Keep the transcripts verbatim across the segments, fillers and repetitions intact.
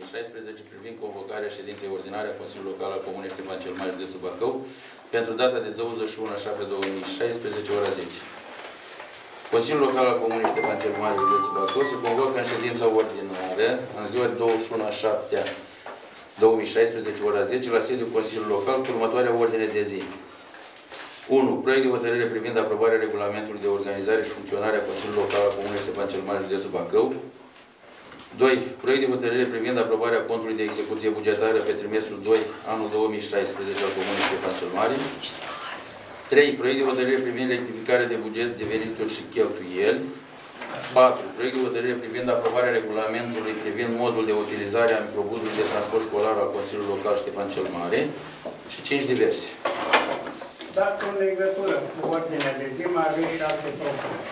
mii șaisprezece privind convocarea ședinței ordinare a Consiliului Local al Comunei Ștefan cel Mare, județul Bacău, pentru data de douăzeci și unu șapte două mii șaisprezece, ora zece. Consiliul Local al Comunei Ștefan cel Mare, județul Bacău, se convocă în ședința ordinară în ziua douăzeci și unu șapte două mii șaisprezece, ora zece, la sediul Consiliului Local, cu următoarea ordine de zi. unu. Proiect de hotărâre privind aprobarea regulamentului de organizare și funcționare a Consiliului Local al Comunei Ștefan cel Mare, județul Bacău. doi. Proiect de hotărâre privind aprobarea contului de execuție bugetară pe trimestrul doi, anul două mii șaisprezece al Comunei Ștefan cel Mare. trei. Proiect de hotărâre privind rectificarea de buget de venituri și cheltuieli. patru. Proiect de hotărâre privind aprobarea regulamentului privind modul de utilizare a microbuzului de transport școlar al Consiliului Local Ștefan cel Mare. Și cinci. Diverse. Dacă în legătură cu ordinea de zi, mai aveți și alte propuneri.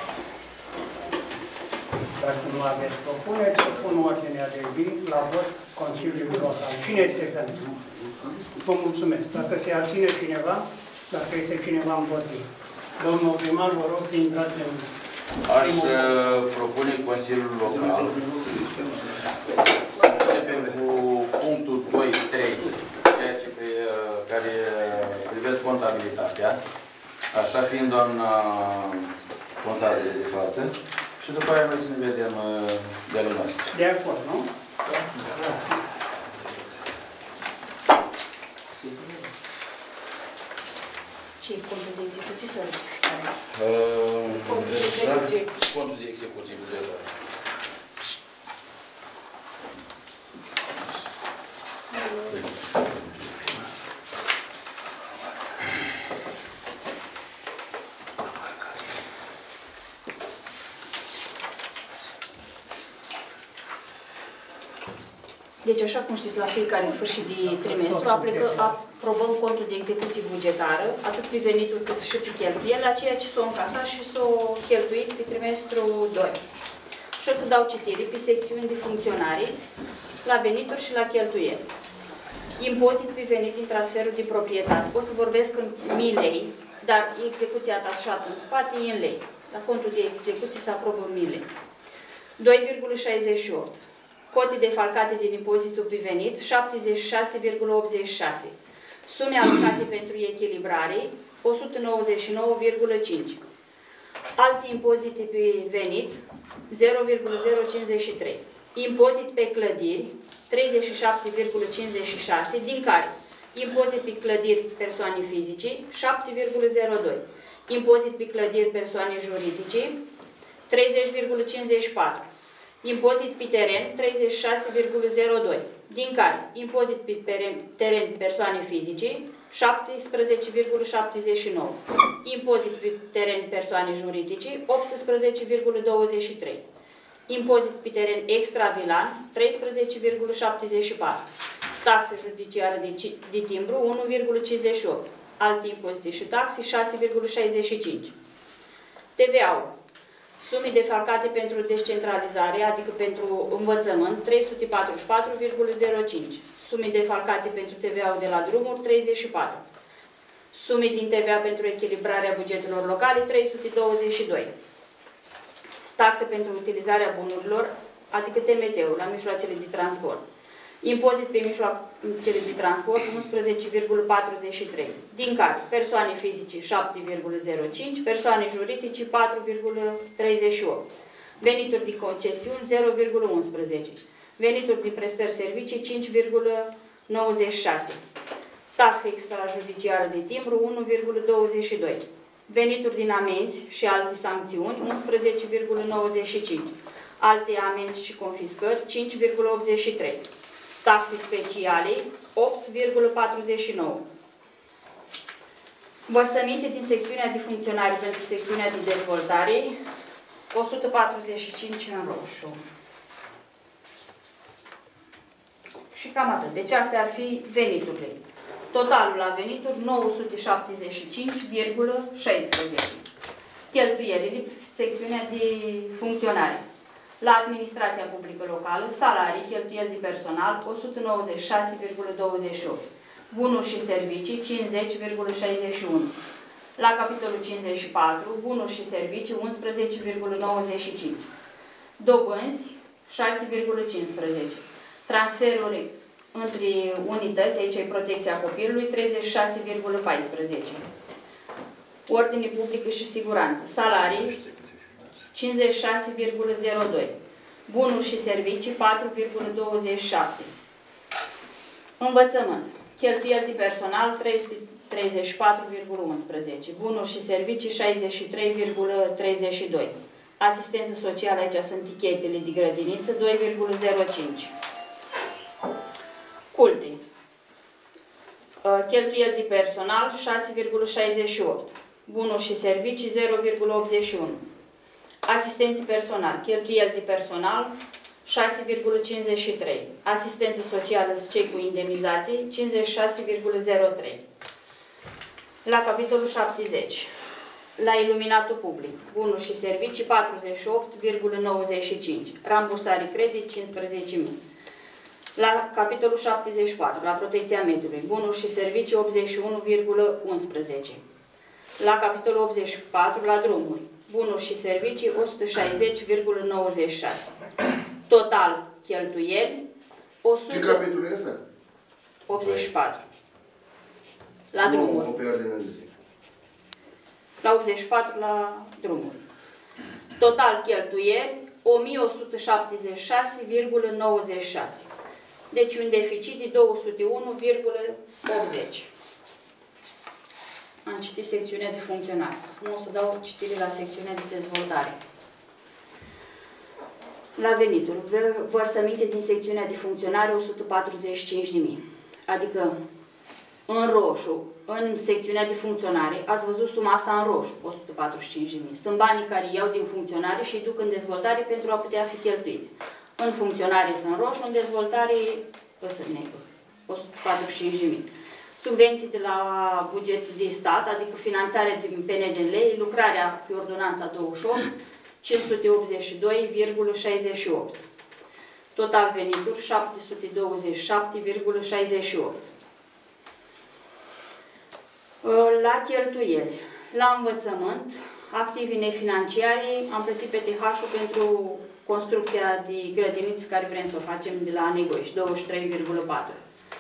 Dacă nu aveți propuneri, să pun ordinea de zi la vot Consiliului Local. Cine este pentru? Vă mulțumesc. Dacă se abține cineva, dacă este cineva împotrivă. Domnul primar, vă rog să intrați în... Aș propune Consiliul Local începem cu punctul doi trei, ceea ce pe, care privesc contabilitatea, așa fiind doamna contabilă de față, și după aia noi să ne vedem de ale noastre. De acord, nu? Da. Ce e contul de execuție sau rectificare? Contul de execuție bugetară. Deci, așa cum știți, la fiecare sfârșit de trimestru aplică, aprobăm contul de execuție bugetară, atât pe venituri cât și pe cheltuieli, la ceea ce s-o încasat și s-o cheltuit pe trimestru doi. Și o să dau citire pe secțiuni de funcționare, la venituri și la cheltuieli. Impozit pe venit din transferul de proprietate. O să vorbesc în mii lei, dar execuția atașată în spate e în lei. La contul de execuție se aprobă în mii lei. doi virgulă șaizeci și opt. Cote defalcate din impozitul pe venit, șaptezeci și șase virgulă optzeci și șase. Sume alocate pentru echilibrare, o sută nouăzeci și nouă virgulă cinci. Alte impozite pe venit, zero virgulă zero cincizeci și trei. Impozit pe clădiri, treizeci și șapte virgulă cincizeci și șase, din care impozit pe clădiri persoane fizice, șapte virgulă zero doi. Impozit pe clădiri persoane juridice, treizeci virgulă cincizeci și patru. Impozit pe teren, treizeci și șase virgulă zero doi, din care impozit pe teren persoane fizice, șaptesprezece virgulă șaptezeci și nouă, impozit pe teren persoane juridice, optsprezece virgulă douăzeci și trei, impozit pe teren extravilan, treisprezece virgulă șaptezeci și patru, taxe judiciară de, de timbru, unu virgulă cincizeci și opt, alte impozite și taxe, șase virgulă șaizeci și cinci. T V A-ul. Sume defalcate pentru descentralizare, adică pentru învățământ, trei sute patruzeci și patru virgulă zero cinci. Sume defalcate pentru T V A-ul de la drumuri, treizeci și patru. Sume din T V A pentru echilibrarea bugetelor locale, trei sute douăzeci și doi. Taxe pentru utilizarea bunurilor, adică T M T-ul, la mijloacele de transport. Impozit pe mijloacele de transport, unsprezece virgulă patruzeci și trei, din care persoane fizice șapte virgulă zero cinci, persoane juridice patru virgulă treizeci și opt, venituri de concesiuni zero virgulă unsprezece, venituri din prestări servicii cinci virgulă nouăzeci și șase, taxe extrajudiciară de timbru unu virgulă douăzeci și doi, venituri din amenzi și alte sancțiuni unsprezece virgulă nouăzeci și cinci, alte amenzi și confiscări cinci virgulă optzeci și trei. Taxe speciale, opt virgulă patruzeci și nouă. Vărsăminte din secțiunea de funcționare pentru secțiunea de dezvoltare, o sută patruzeci și cinci în roșu. Și cam atât. Deci astea ar fi veniturile. Totalul la venituri, nouă sute șaptezeci și cinci virgulă șaisprezece. Cheltuielile, secțiunea de funcționare. La administrația publică locală, salarii, cheltuieli de personal, o sută nouăzeci și șase virgulă douăzeci și opt. Bunuri și servicii, cincizeci virgulă șaizeci și unu. La capitolul cincizeci și patru, bunuri și servicii, unsprezece virgulă nouăzeci și cinci. Dobânzi, șase virgulă cincisprezece. Transferuri între unități, aici e protecția copilului, treizeci și șase virgulă paisprezece. Ordine publică și siguranță. Salarii, cincizeci și șase virgulă zero doi. Bunuri și servicii, patru virgulă douăzeci și șapte. Învățământ. Cheltuieli de personal, trei sute treizeci și patru virgulă unsprezece. Bunuri și servicii, șaizeci și trei virgulă treizeci și doi. Asistență socială, aici sunt tichetele de grădiniță, doi virgulă zero cinci. Culte. Cheltuieli de personal, șase virgulă șaizeci și opt. Bunuri și servicii, zero virgulă optzeci și unu. Asistenții personali. Cheltuieli de personal, șase virgulă cincizeci și trei. Asistență socială, cei cu indemnizații, cincizeci și șase virgulă zero trei. La capitolul șaptezeci. La iluminatul public. Bunuri și servicii, patruzeci și opt virgulă nouăzeci și cinci. Rambursare credit, cincisprezece mii. La capitolul șaptezeci și patru, la protecția mediului, bunuri și servicii optzeci și unu virgulă unsprezece. La capitolul optzeci și patru, la drumuri, bunuri și servicii o sută șaizeci virgulă nouăzeci și șase. Total cheltuieli o sută... Ce capitol este? optzeci și patru. La drumuri. Nu, pe ordine de zi. La optzeci și patru, la drumuri. Total cheltuieli o mie o sută șaptezeci și șase virgulă nouăzeci și șase. Deci un deficit de două sute unu virgulă optzeci. Am citit secțiunea de funcționare. Acum o să dau citire la secțiunea de dezvoltare. La venituri. Vărsăminte din secțiunea de funcționare o sută patruzeci și cinci de mii. Adică în roșu, în secțiunea de funcționare, ați văzut suma asta în roșu, o sută patruzeci și cinci de mii. Sunt banii care iau din funcționare și îi duc în dezvoltare pentru a putea fi cheltuiți. În funcționare sunt roșu, în dezvoltare sunt negru, o sută patruzeci și cinci de mii. Subvenții de la bugetul de stat, adică finanțarea din P N D L, lucrarea pe ordonanța douăzeci și opt, cinci sute optzeci și doi virgulă șaizeci și opt. Total venituri șapte sute douăzeci și șapte virgulă șaizeci și opt. La cheltuieli, la învățământ, activi nefinanciari, am plătit P T H-ul pentru construcția de grădiniți care vrem să o facem de la Negoiș, douăzeci și trei virgulă patru.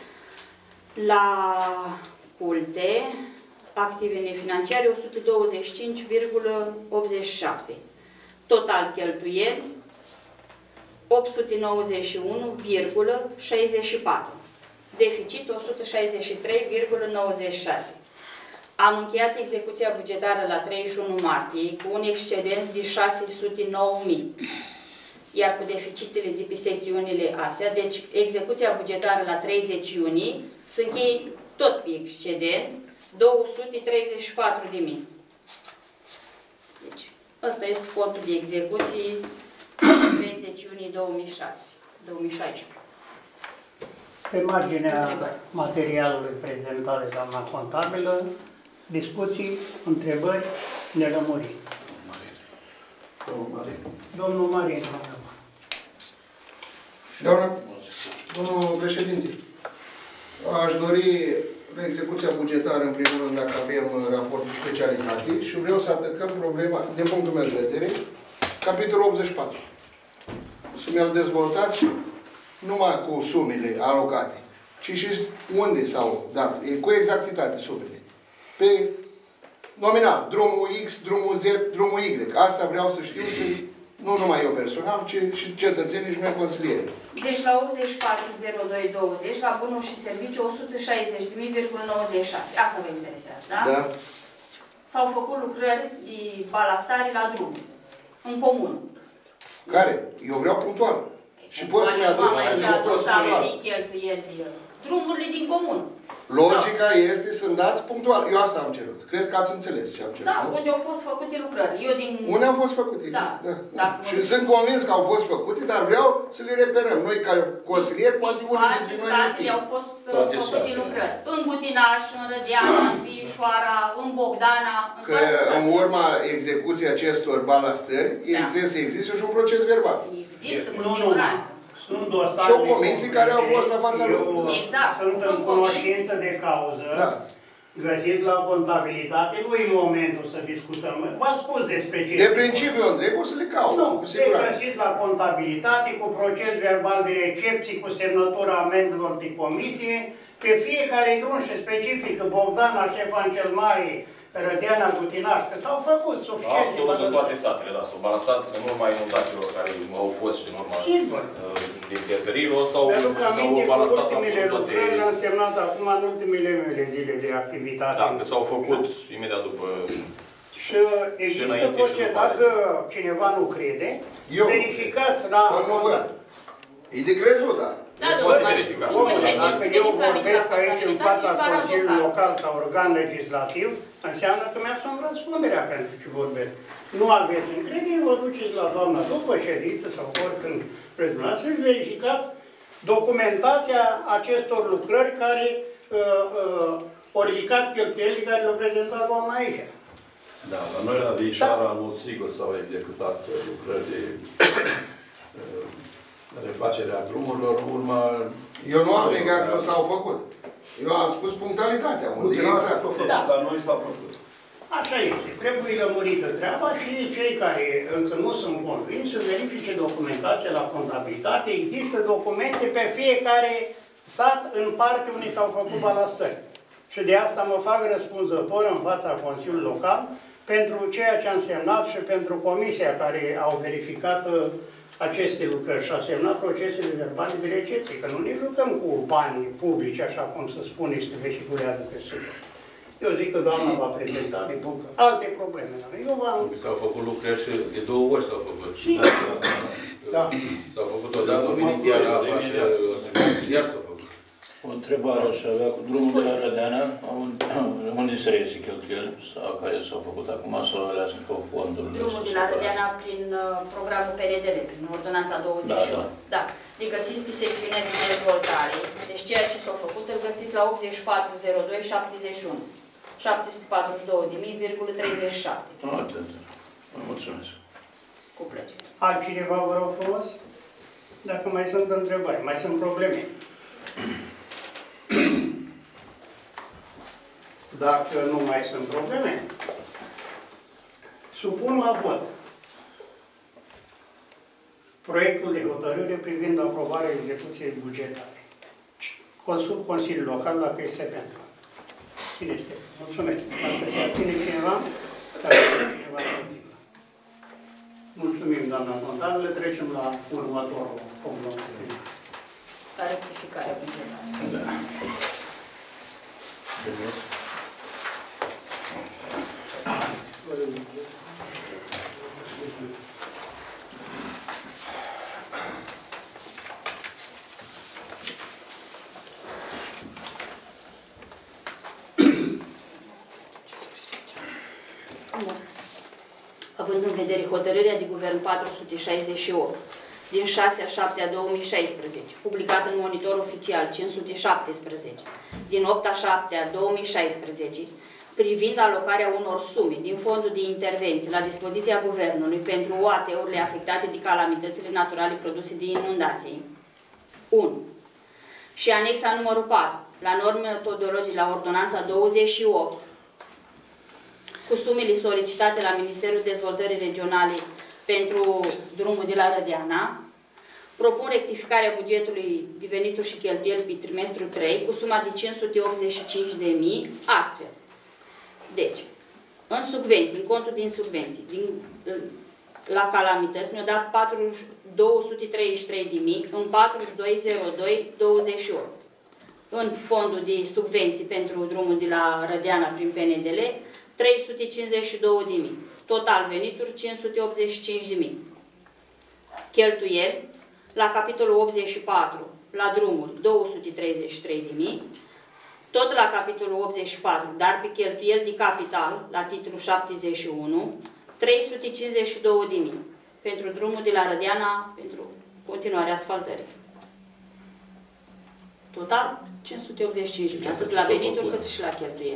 La culte, active nefinanciare, o sută douăzeci și cinci virgulă optzeci și șapte. Total cheltuieli, opt sute nouăzeci și unu virgulă șaizeci și patru. Deficit o sută șaizeci și trei virgulă nouăzeci și șase. Am încheiat execuția bugetară la treizeci și unu martie cu un excedent de șase sute nouă mii. Iar cu deficitele de pe secțiunile astea, deci execuția bugetară la treizeci iunie se încheie tot pe excedent două sute treizeci și patru de mii. Deci, ăsta este contul de execuții treizeci iunie două mii șaisprezece. Pe marginea materialului prezentat de doamna contabilă, discuții, întrebări, nelămuriri. Domnul Marin. Domnul Marin. Doamna, domnul președinte, aș dori la execuția bugetară, în primul rând, dacă avem raportul specialitate și vreau să atacăm problema, din punctul meu de vedere, capitolul optzeci și patru. Să mi-l dezvoltați numai cu sumele alocate, ci și unde s-au dat, cu exactitate sumele. Pe nominal, drumul X, drumul Z, drumul Y. Asta vreau să știu și nu numai eu personal, ci și cetățenii și noi consilieri. Deci la optzeci și patru zero doi douăzeci, la bunuri și servicii, o sută șaizeci de mii virgulă nouăzeci și șase. Asta vă interesează, da? Da. S-au făcut lucrări de balastare la drum, în comun. Care? Eu vreau punctual. Și poți să-mi aduc și acest post punctual. Drumurile din comun. Logica este să-mi dați punctual. Eu asta am cerut. Cred că ați înțeles ce am cerut. Da, unde au fost făcute lucrări. Eu din... Unde au fost făcute? Da. da, da. da. Și sunt convins că au fost făcute, dar vreau să le reperăm. Noi, ca consilieri, poate unii dintre noi ne știm. Au fost Toate făcute sate. lucrări. În Gutinaș, în Rădeana, în Pișoara, în Bogdana. În că în urma execuției acestor balastări, da. trebuie să existe și un proces verbal. Există, cu siguranță. Sunt dosare și o comisie care au fost la fața lor. Exact. Sunt în cunoștință de cauză. Da. Găsiți la contabilitate, nu e momentul să discutăm. V-am spus despre ce. De principiu, întreg, o să le caut, Nu, cu se siguranță. găsiți la contabilitate, cu proces verbal de recepție, cu semnătura amendelor de comisie, pe fiecare drum și specific, Bogdana, Ștefan cel Mare, Rădeana, Gutinaș, că s-au făcut suficient. Absolut în toate satele, da, s-au balansat în urma inundațiilor care au fost și în urma interferilor, s-au balansat absolut toate. Le-am semnat acum în ultimele mele zile de activitate. Da, că s-au făcut imediat după. Și există procedură, dacă cineva nu crede, Eu. verificați la... Nu văd. E de crezut, da. Da, Poate domnule, verifica. domnule Dacă președinte, eu veniți la mine vorbesc la aici în contabilitate fața și vă arăt Consiliului dosarul. Local ca organ legislativ, înseamnă că mi-asum răspunderea pentru ce vorbesc. Nu aveți încredere, vă duceți la doamna după ședință sau oricând vreți dumneavoastră și verificați documentația acestor lucrări care uh, uh, au ridicat cheltuielile care le-au prezentat doamna aici. Da, la noi la Vișara, în mod sigur, s-au executat lucrări de uh, refacerea drumurilor, urma... Eu nu am negat că s-au făcut. Eu am spus punctualitatea. Unde e exact. Da. Dar noi s-au făcut. Așa este. Trebuie lămurită treaba și cei care încă nu sunt convinși să verifice documentația la contabilitate. Există documente pe fiecare sat în parte unde s-au făcut balastări. Și de asta mă fac răspunzător în fața Consiliului Local pentru ceea ce am semnat și pentru comisia care au verificat aceste lucrări și a semnat procesele verbale de recepție, că nu ne jucăm cu banii publici, așa cum se spune, se vehiculează pe sub. Eu zic că doamna va prezenta de punct alte probleme. Eu v-am... S-au făcut lucrări și de două ori s-au făcut. Și... Da. S-au făcut odată, au venit iar apa și iar s-au făcut. O întrebare aș avea cu drumul de la Rădeana, unde se reiese cheltuieli sau care s-au făcut acum sau alea sunt pe fondul? Drumul de la Rădeana prin uh, programul P N D L, prin ordonanța douăzeci și opt. Da, da. Da. Îl găsiți pe secțiunea de dezvoltare. Deci ceea ce s-a făcut îl găsiți la optzeci și patru zero doi șaptezeci și unu. șapte sute patruzeci și două de mii, treizeci și șapte. Atât. Mulțumesc. Cu plăcere. Altcineva, vă rog frumos? Dacă mai sunt întrebări, mai sunt probleme. Dacă nu mai sunt probleme, supun la vot proiectul de hotărâre privind aprobarea execuției bugetare. Consult Consiliul Local dacă este pentru. Cine este? Mulțumesc. Dacă se abține cineva, dacă se cineva continuă. Mulțumim, doamna contabilă. Trecem la următorul punct. La rectificarea bugetară. Da. Având în vedere hotărârea de guvern patru sute șaizeci și opt din șase a șapte a două mii șaisprezece, publicată în Monitor Oficial cinci sute șaptesprezece din opt a șapte a două mii șaisprezece, privind alocarea unor sume din fondul de intervenție la dispoziția Guvernului pentru O A T-urile afectate de calamitățile naturale produse de inundații. unu. Și anexa numărul patru, la norme metodologice la ordonanța douăzeci și opt, cu sumele solicitate la Ministerul Dezvoltării Regionale pentru drumul de la Rădeana, propun rectificarea bugetului de venituri și cheltuieli pe trimestrul trei cu suma de cinci sute optzeci și cinci de mii, astfel. Deci, în subvenții, în contul din subvenții, din, la calamități, mi-au dat două sute treizeci și trei de mii în patruzeci și doi zero doi douăzeci și opt. În fondul de subvenții pentru drumul de la Rădeana prin P N D L, trei sute cincizeci și două de mii. Total venituri cinci sute optzeci și cinci de mii. Cheltuieli la capitolul optzeci și patru, la drumuri două sute treizeci și trei de mii. Tot la capitolul optzeci și patru, dar pe cheltuieli de capital, la titlul șaptezeci și unu, trei sute cincizeci și două de mii. Pentru drumul de la Rădeana, pentru continuarea asfaltării. Total cinci sute optzeci și cinci de mii, atât la venituri cât și la cheltuieli.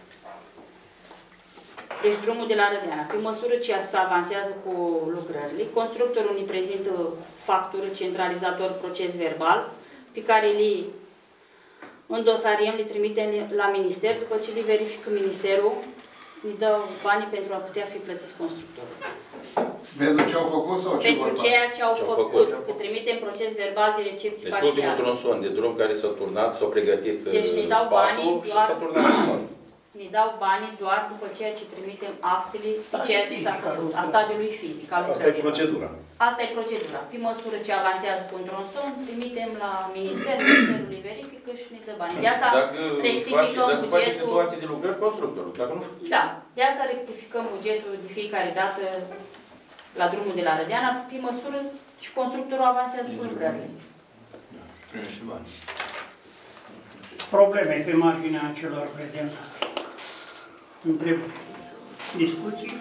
Deci drumul de la Rădeana. Pe măsură ce se avansează cu lucrările, constructorul ne prezintă factură, centralizator, proces verbal, pe care le îndosariem, le trimitem la minister, după ce le verifică ministerul, ne dă banii pentru a putea fi plătiți constructorul. Pentru ce au făcut sau ce Pentru vor ceea ce au Ce-au făcut, făcut. că trimitem proces verbal de recepție Deci ultimul parțială. tronson de drum care s-a turnat, s-a pregătit Deci ne uh, dau patul banii și doar- s-a turnat asfalt. Ne dau banii doar după ceea ce trimitem actele și ceea ce s-a făcut, a stadiului fizic, al Asta e lucrărilor. procedura. Asta e procedura. Pe măsură ce avansează cu un tronson, trimitem la minister, ministerul le verifică și ne dă banii. De asta Dacă face, rectificăm dacă face bugetul. situații de lucrări, constructorul. Dacă nu, Da, de asta rectificăm bugetul de fiecare dată la drumul de la Rădeana, pe măsură și constructorul avansează cu lucrările. Prime și bani. Probleme pe marginea celor prezentate. Întrebări. Discuții?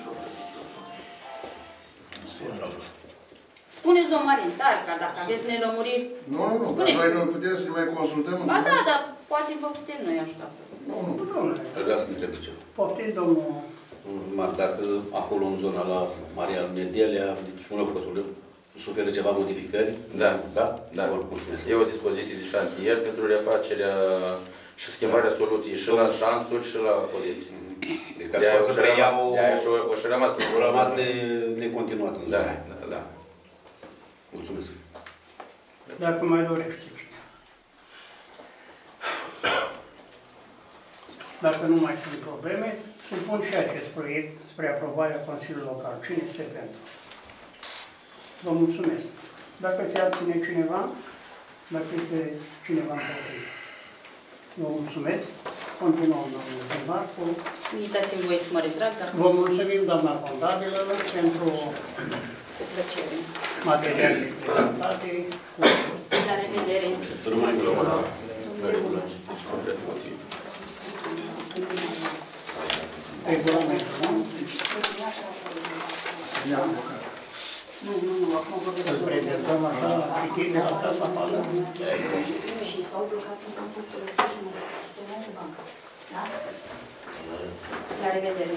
Spuneți, domnul Marin, tare, ca dacă aveți nelămuriri, Nu, nu, nu, dar spuneți. noi nu putem să ne mai consultăm. Ba da, dar poate vă putem noi ajuta să Nu, nu. Nu, domnule. Vreau să întreb ceva. Poftiți, domnul. Numai dacă acolo în zona la Maria Medelea, deci unul făcutul, suferă ceva modificări? Da. Da? Da. Or, mulțumesc. e o dispoziție de șantier pentru refacerea și schimbarea soluției și la șanțuri și la coleți. Deci ca să poată să preia o... De-aia și o și rămas O rămas de necontinuat în Da, zona aia. da, da. Mulțumesc. Dacă mai dorește cineva. Dacă nu mai sunt probleme, supun și acest proiect spre aprobarea Consiliului Local. Cine este pentru? Vă mulțumesc. Dacă se abține cineva, dacă este cineva împotrivă. Vă mulțumesc. Continuăm, domnule primar, cu... Uitați-mi voi să mă retrag, dar Vă mulțumim, doamna contabilă, pentru cu plăcere. materialele prezentate. Cu... La revedere. Regulamentul, nu? Nu, nu, nu, acum vorbim să prezentăm așa, citit, asta să apară. Și s-au blocat în campul și nu gestionează banca. Da? La revedere.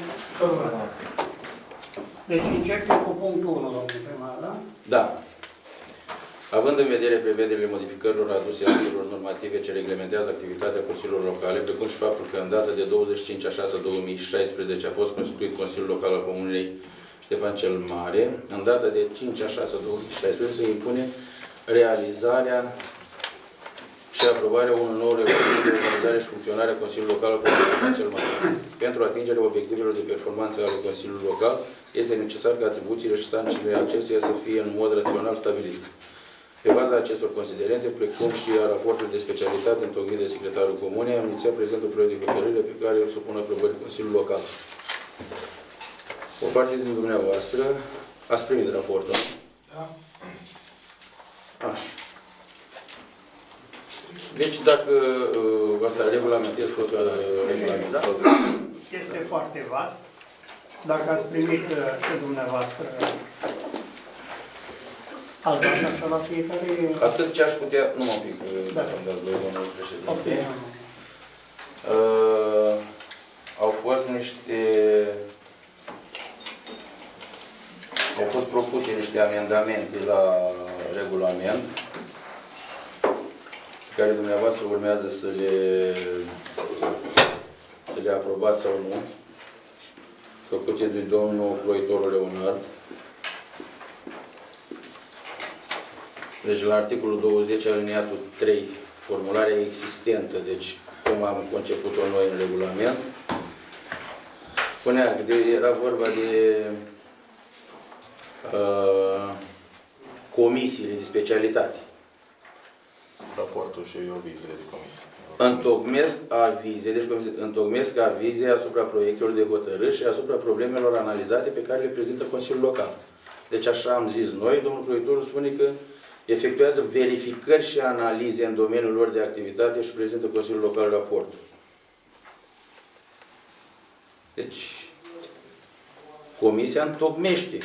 Deci începem cu punctul unu, domnule primar, da? Da. Având în vedere prevederile modificărilor aduse actelor normative ce reglementează activitatea Consiliilor Locale, precum și faptul că în data de douăzeci și cinci a șasea două mii șaisprezece a fost constituit Consiliul Local al Comunei Ștefan cel Mare, în data de cinci a șasea două mii șaisprezece se impune realizarea și aprobarea unui nou regulament de organizare și funcționare a Consiliului Local al Comunei Ștefan cel Mare. Pentru atingerea obiectivelor de performanță ale Consiliului Local, este necesar ca atribuțiile și sarcinile acestuia să fie în mod rațional stabilite. Pe baza acestor considerente, precum și a raportului de specialitate întocmit de secretarul Comunei, am inițiat prezentul proiect de hotărâre pe care îl supun aprobării Consiliului Local. O parte din dumneavoastră ați primit raportul. Da. Așa. Deci, dacă uh, asta regulamentez, pot să regulament, da? Este foarte vast. Dacă ați primit uh, și dumneavoastră ați dat așa la fiecare... Atât ce aș putea... Nu mă pic, Da. dacă îmi dați voi, domnul președinte. Ok. Uh, au fost niște... Au fost propuse niște amendamente la regulament, care dumneavoastră urmează să le, să le aprobați sau nu, făcute de domnul Ploitorul Leonard. Deci la articolul douăzeci, aliniatul trei, formularea existentă, deci cum am conceput-o noi în regulament, spunea că de, era vorba de uh, comisiile de specialitate. Raportul și avizele de comisie. Întocmesc avize, deci comisie, întocmesc avize asupra proiectelor de hotărâri și asupra problemelor analizate pe care le prezintă Consiliul Local. Deci așa am zis noi, domnul proiectorul spune că efectuează verificări și analize în domeniul lor de activitate și prezintă Consiliul Local raport. Deci, comisia întocmește.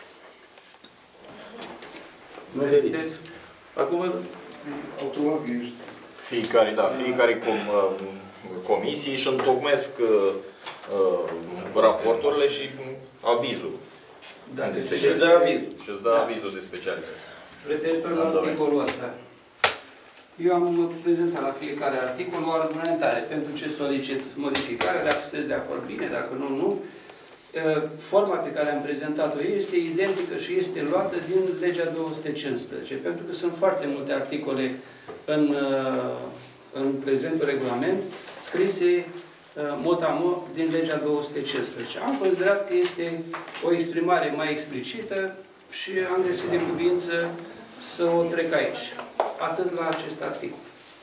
Nu verifică. Acum, Automat ești. Fiecare, da, fiecare com, uh, comisie își întocmesc uh, uh, raporturile și avizul. Da, de și își specialitate. dă avizul. Și îți dă avizul de specialitate. Referitor la Da, articolul ăsta, Eu am prezentat la fiecare articol o argumentare pentru ce solicit modificare, dacă sunteți de acord bine, dacă nu, nu. Forma pe care am prezentat-o este identică și este luată din legea două sute cincisprezece, pentru că sunt foarte multe articole în, în prezentul regulament scrise mot-a-mot din legea două sute cincisprezece. Am considerat că este o exprimare mai explicită și am găsit de cuvință să o trec aici. Atât la acest articol.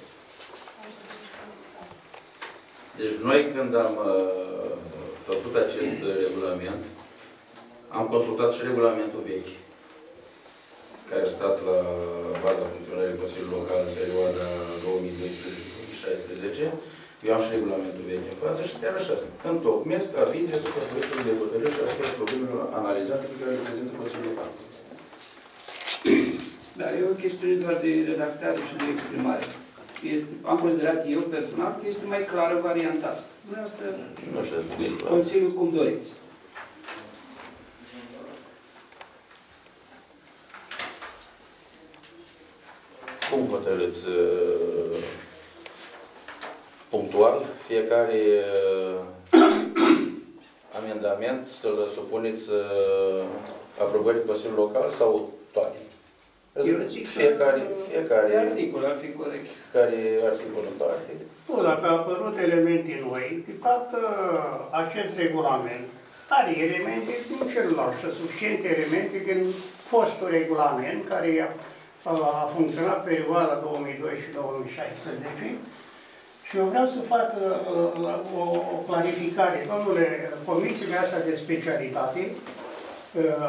Deci noi când am uh, făcut acest regulament, am consultat și regulamentul vechi, care a stat la baza funcționării Consiliului Local în perioada două mii doisprezece două mii șaisprezece. Eu am și regulamentul vechi în față și chiar așa. Întocmesc avize asupra proiectului de hotărâre și asupra problemelor analizate pe care le prezintă Consiliul Local. Da, e o chestiune doar de redactare și de exprimare. Este, am considerat eu personal că este mai clară varianta asta. Dumneavoastră, nu știu de clar. Consiliul cum doriți. Cum hotărâți uh, punctual fiecare uh, amendament să-l supuneți uh, aprobării Consiliului Local sau toate? Eu zic fiecare, fiecare articol ar fi corect. Care articol în parte? Nu, dacă au apărut elemente noi, de fapt acest regulament are elemente din celălalt și suficiente elemente din fostul regulament care a, a funcționat perioada două mii doisprezece două mii șaisprezece și eu vreau să fac uh, o, o clarificare. Domnule, comisiile astea de specialitate uh,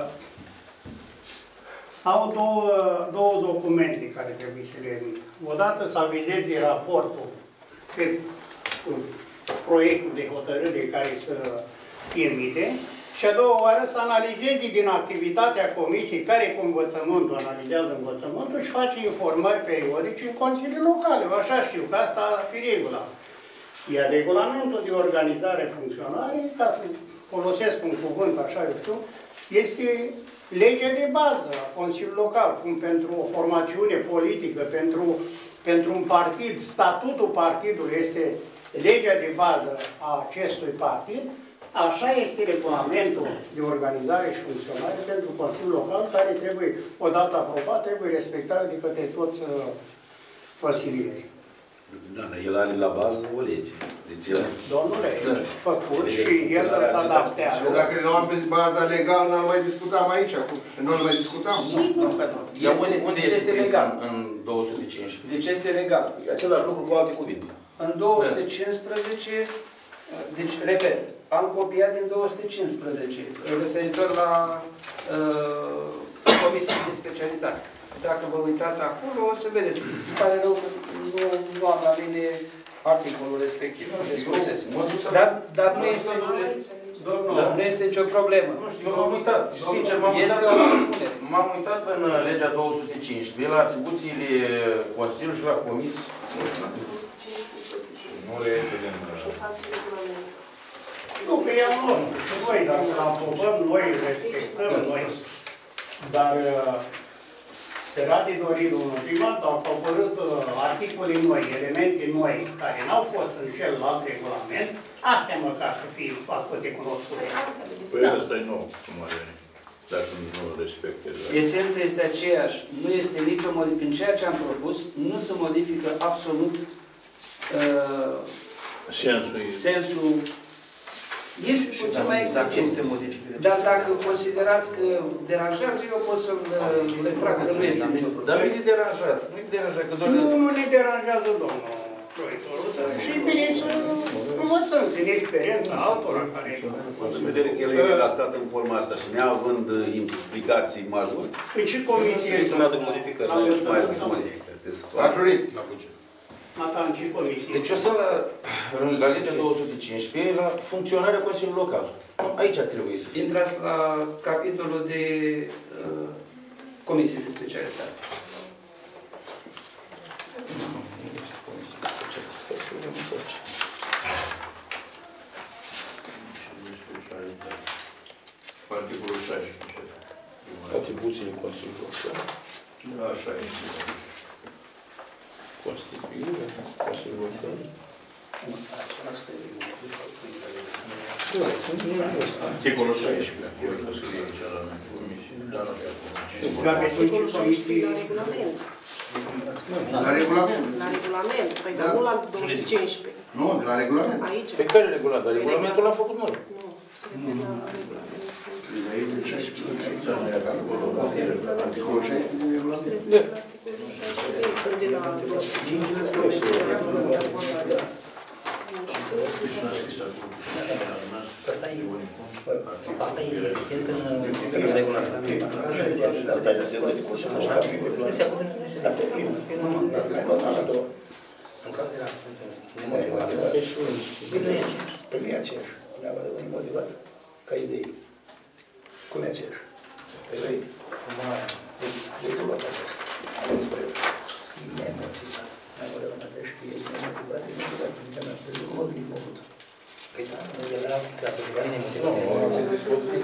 au două, două documente care trebuie să le emită. Odată să avizeze raportul pe proiectul de hotărâre care să emite și a doua oară să analizeze din activitatea comisiei care cu învățământul, analizează învățământul și face informări periodice în Consiliul Local. Eu așa știu că asta e regula. Iar regulamentul de organizare funcționare, ca să folosesc un cuvânt așa, eu știu, este legea de bază a Consiliului Local, cum pentru o formațiune politică, pentru, pentru un partid, statutul partidului este legea de bază a acestui partid, așa este regulamentul de organizare și funcționare pentru Consiliul Local, care trebuie, odată aprobat, trebuie respectat de către toți uh, consilierii. Da, dar el are la bază o lege. Deci el... Domnule, da. Făcut și el se adaptează. Și dacă nu am pe baza legală, n-am mai discutam aici, nu îl mai discutam. Sigur că nu. Unde, unde este legal în două sute cincisprezece? Deci este legal. E același lucru cu alte cuvinte. În două sute cincisprezece, deci, repet, am copiat din două sute cincisprezece, referitor la uh, Comisia de Specialitate. Dacă vă uitați acolo, o să vedeți. Îmi pare rău că nu, nu am la mine articolul respectiv. Dar, dar nu este, dar nu este nicio problemă. Nu știu, eu m-am uitat. Sincer, m-am uitat, m-am uitat în legea două sute cincisprezece, la atribuțiile Consiliului și la Comisii. Nu reiese din... Nu, că e al nostru. Și noi, dacă îl aprobăm, noi îl respectăm, noi. Dar era de dorit unul primat, au apărut articole noi, elemente noi, care n-au fost în celălalt regulament, astea măcar să fie făcute cunoscute. Păi ăsta e nou, cum are, dacă nu respecte. Esența este aceeași. Nu este nicio modificare. În ceea ce am propus, nu se modifică absolut uh, sensul. sensul este puțin mai explicit. Dar dacă considerați că deranjează, eu pot să-l retrag, că nu este nicio problemă. Dar nu e deranjat. Nu e deranjat, că doar... Nu, nu ne deranjează, domnul proiectorul, și bine să învățăm din experiența altora care... În vedere că el e redactat în forma asta și neavând implicații majore. În ce comisie este? Mai ales modificări. La jurit. La buget. Atunci, ce comisie? Deci eu sunt la, la legea două sute cincisprezece, la funcționarea Consiliului Local. Aici ar trebui să fie. Intrați la capitolul de uh, comisie de specialitate. Articolul șaisprezece. Atribuțiile Consiliului Local. Da, șaisprezece. constituire Consiliul Local. Articolul șaisprezece. Articolul șaisprezece la regulament. La regulament. La regulament, păi dar nu la două sute cincisprezece. Nu, de la regulament. Aici. Pe care regulament? Regulamentul l-am făcut noi. Nu, se referă la regulament. Articolul șaisprezece. Se referă la articolul șaisprezece, unde la două sute cincisprezece. Asta e, asta e existent în regulament. Nu e aceeași. Neamără unii motivat ca idei. Cum e aceeași? Pe lei. Legul ăla aceasta. Avem împreună. Scrie nemotivat. Neamără unii de știe. Nemotivat. Nemotivat. Nemotivat. Pentru cum o vine mult. Păi da, nu e la ca pe care nemotivat. Nu, nu, te despoți.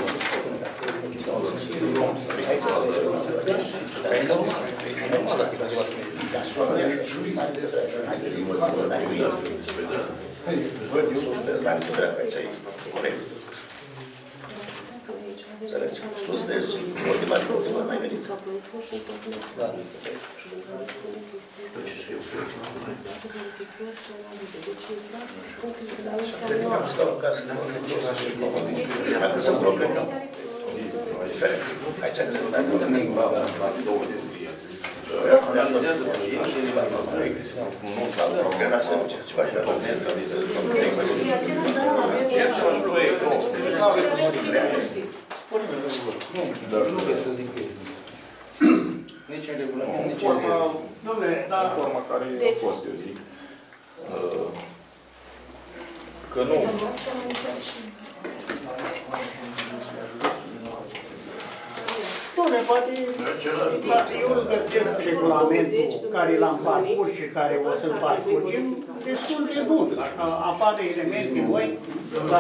Aici o să e normal. E normal dacă e ceva văd eu sus pe stan cu dreapta, aici e corect. Înțelegi? Sus, deci, motivat, motivat, n-ai venit. Da. Cred că am stau în casă, ne-am făcut așa. Sunt probleme. Diferent. Aici ne sunt acolo. Realizează proiecte, cum nu s-a nici în regulament, nici în forma care a fost, eu zic. Că nu. Doamne, poate eu îl găsesc regulamentul care l-am parcurs și care o să-l parcurgem destul de bun. Dacă apare elemente noi, da.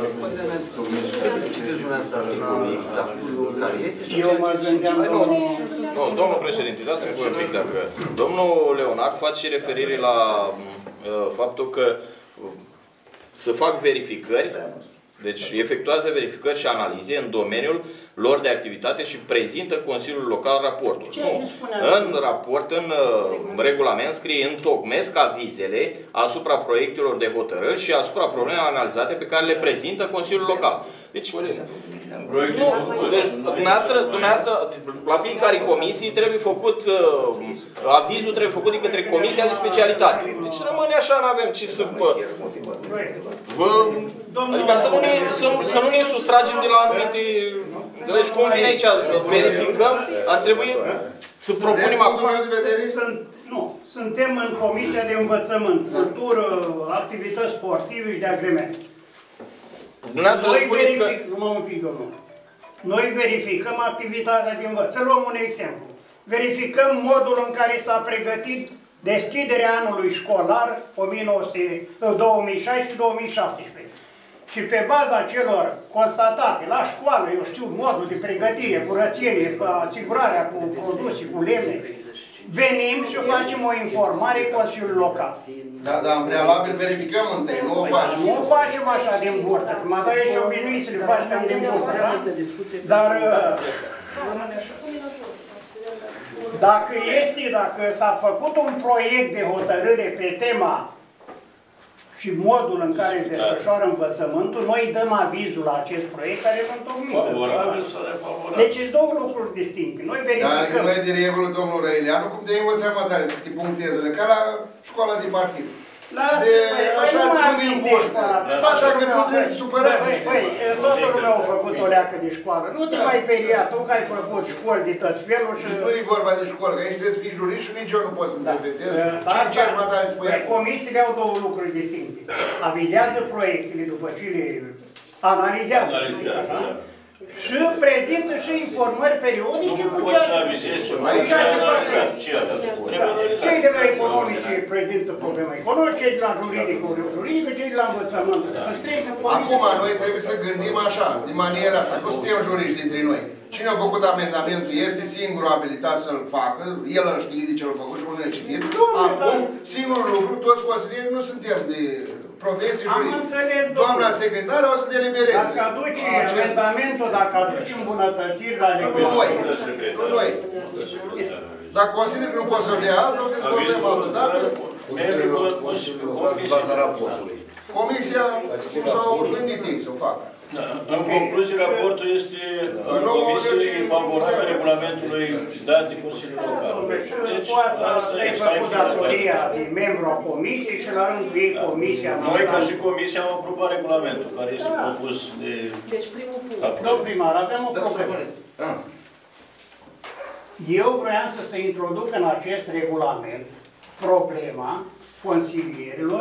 Eu mă gândeam... Nu, domnul președinte, dați-mi voi un pic dacă... Domnul Leonard face referire la uh, faptul că uh, să fac verificări. Deci efectuează verificări și analize în domeniul lor de activitate și prezintă Consiliul Local raportul. Nu. În raport, în uh, regulament, scrie întocmesc avizele asupra proiectelor de hotărâri și asupra problemelor analizate pe care le prezintă Consiliul Local. Deci, nu, deci dumneavoastră, dumneavoastră, la fiecare comisie trebuie făcut, uh, avizul trebuie făcut de către Comisia de Specialitate. Deci rămâne așa, nu avem ce să... Vă, adică să nu, ne, să, să nu ne sustragem de la anumite... Deci cum vine aici, verificăm, ar trebui să propunem acum... Nu, suntem în Comisia de Învățământ, Cultură, Activități Sportive și de Agrement. Noi verific, numai un pic, domnul. Noi verificăm activitatea de învățământ. Să luăm un exemplu. Verificăm modul în care s-a pregătit deschiderea anului școlar două mii șaisprezece două mii șaptesprezece. Și pe baza celor constatate la școală, eu știu, modul de pregătire, curățenie, asigurarea cu produse, cu lemne, venim și facem o informare Consiliului Local. Da, dar în prealabil verificăm întâi, nu o facem. Nu o facem așa din burtă, că mă dai și obișnuit să le faci cam din burtă, așa? Dar dacă este, dacă s-a făcut un proiect de hotărâre pe tema și modul în care desfășoară învățământul, noi dăm avizul la acest proiect care e întocmit. Favorabil sau defavorabil? Deci sunt două lucruri distincte. Noi verificăm. Dar noi de regulă, domnul Răileanu, cum te învățăm tare să te punctezele, ca la școala de partid. De așa nu din burtă. Așa că nu trebuie să supărăm. Păi, toată lumea a făcut o leacă de școală. Nu te mai peria, tu că ai făcut școli de tot felul și... Nu e vorba de școală, că aici trebuie să fii jurist și nici eu nu pot să interpretez. Ce încerc mă tare spune? Comisiile au două lucruri distincte. Avizează proiectele după ce le analizează, să zic așa. Și prezintă și informări periodice Nu cu poți ceea să avizezi ceva. Aici Ce se face. analizat? Ce analizat? Trebuie analizat. Cei de la economice prezintă problema economică, cei de la juridică, juridică, cei de la învățământ. Acum noi trebuie să gândim așa, de maniera asta. Nu suntem juriști dintre noi. Cine a făcut amendamentul este singurul abilitat să-l facă, el îl știe de ce l-a făcut și unul ne-a citit. Acum, singurul lucru, toți consilierii nu suntem de profesii juriști. Doamna secretară o să delibereze. Dacă aduci amendamentul, dacă aduci îmbunătățiri la regulament. Nu noi. Dacă consider că nu poți să-l dea azi, nu știu că problema altă dată. Comisia s-au gândit ei să o facă. În concluzie, raportul este în comisie favorabil regulamentului dat de Consiliul Local. Deci, cu asta ți-ai făcut datoria de membru a comisiei și la rândul ei comisia... Noi, ca și comisia, am aprobat regulamentul care este propus de... Deci, primul punct. Domnul primar, avem o problemă. Eu vreau să se introduc în acest regulament problema consilierilor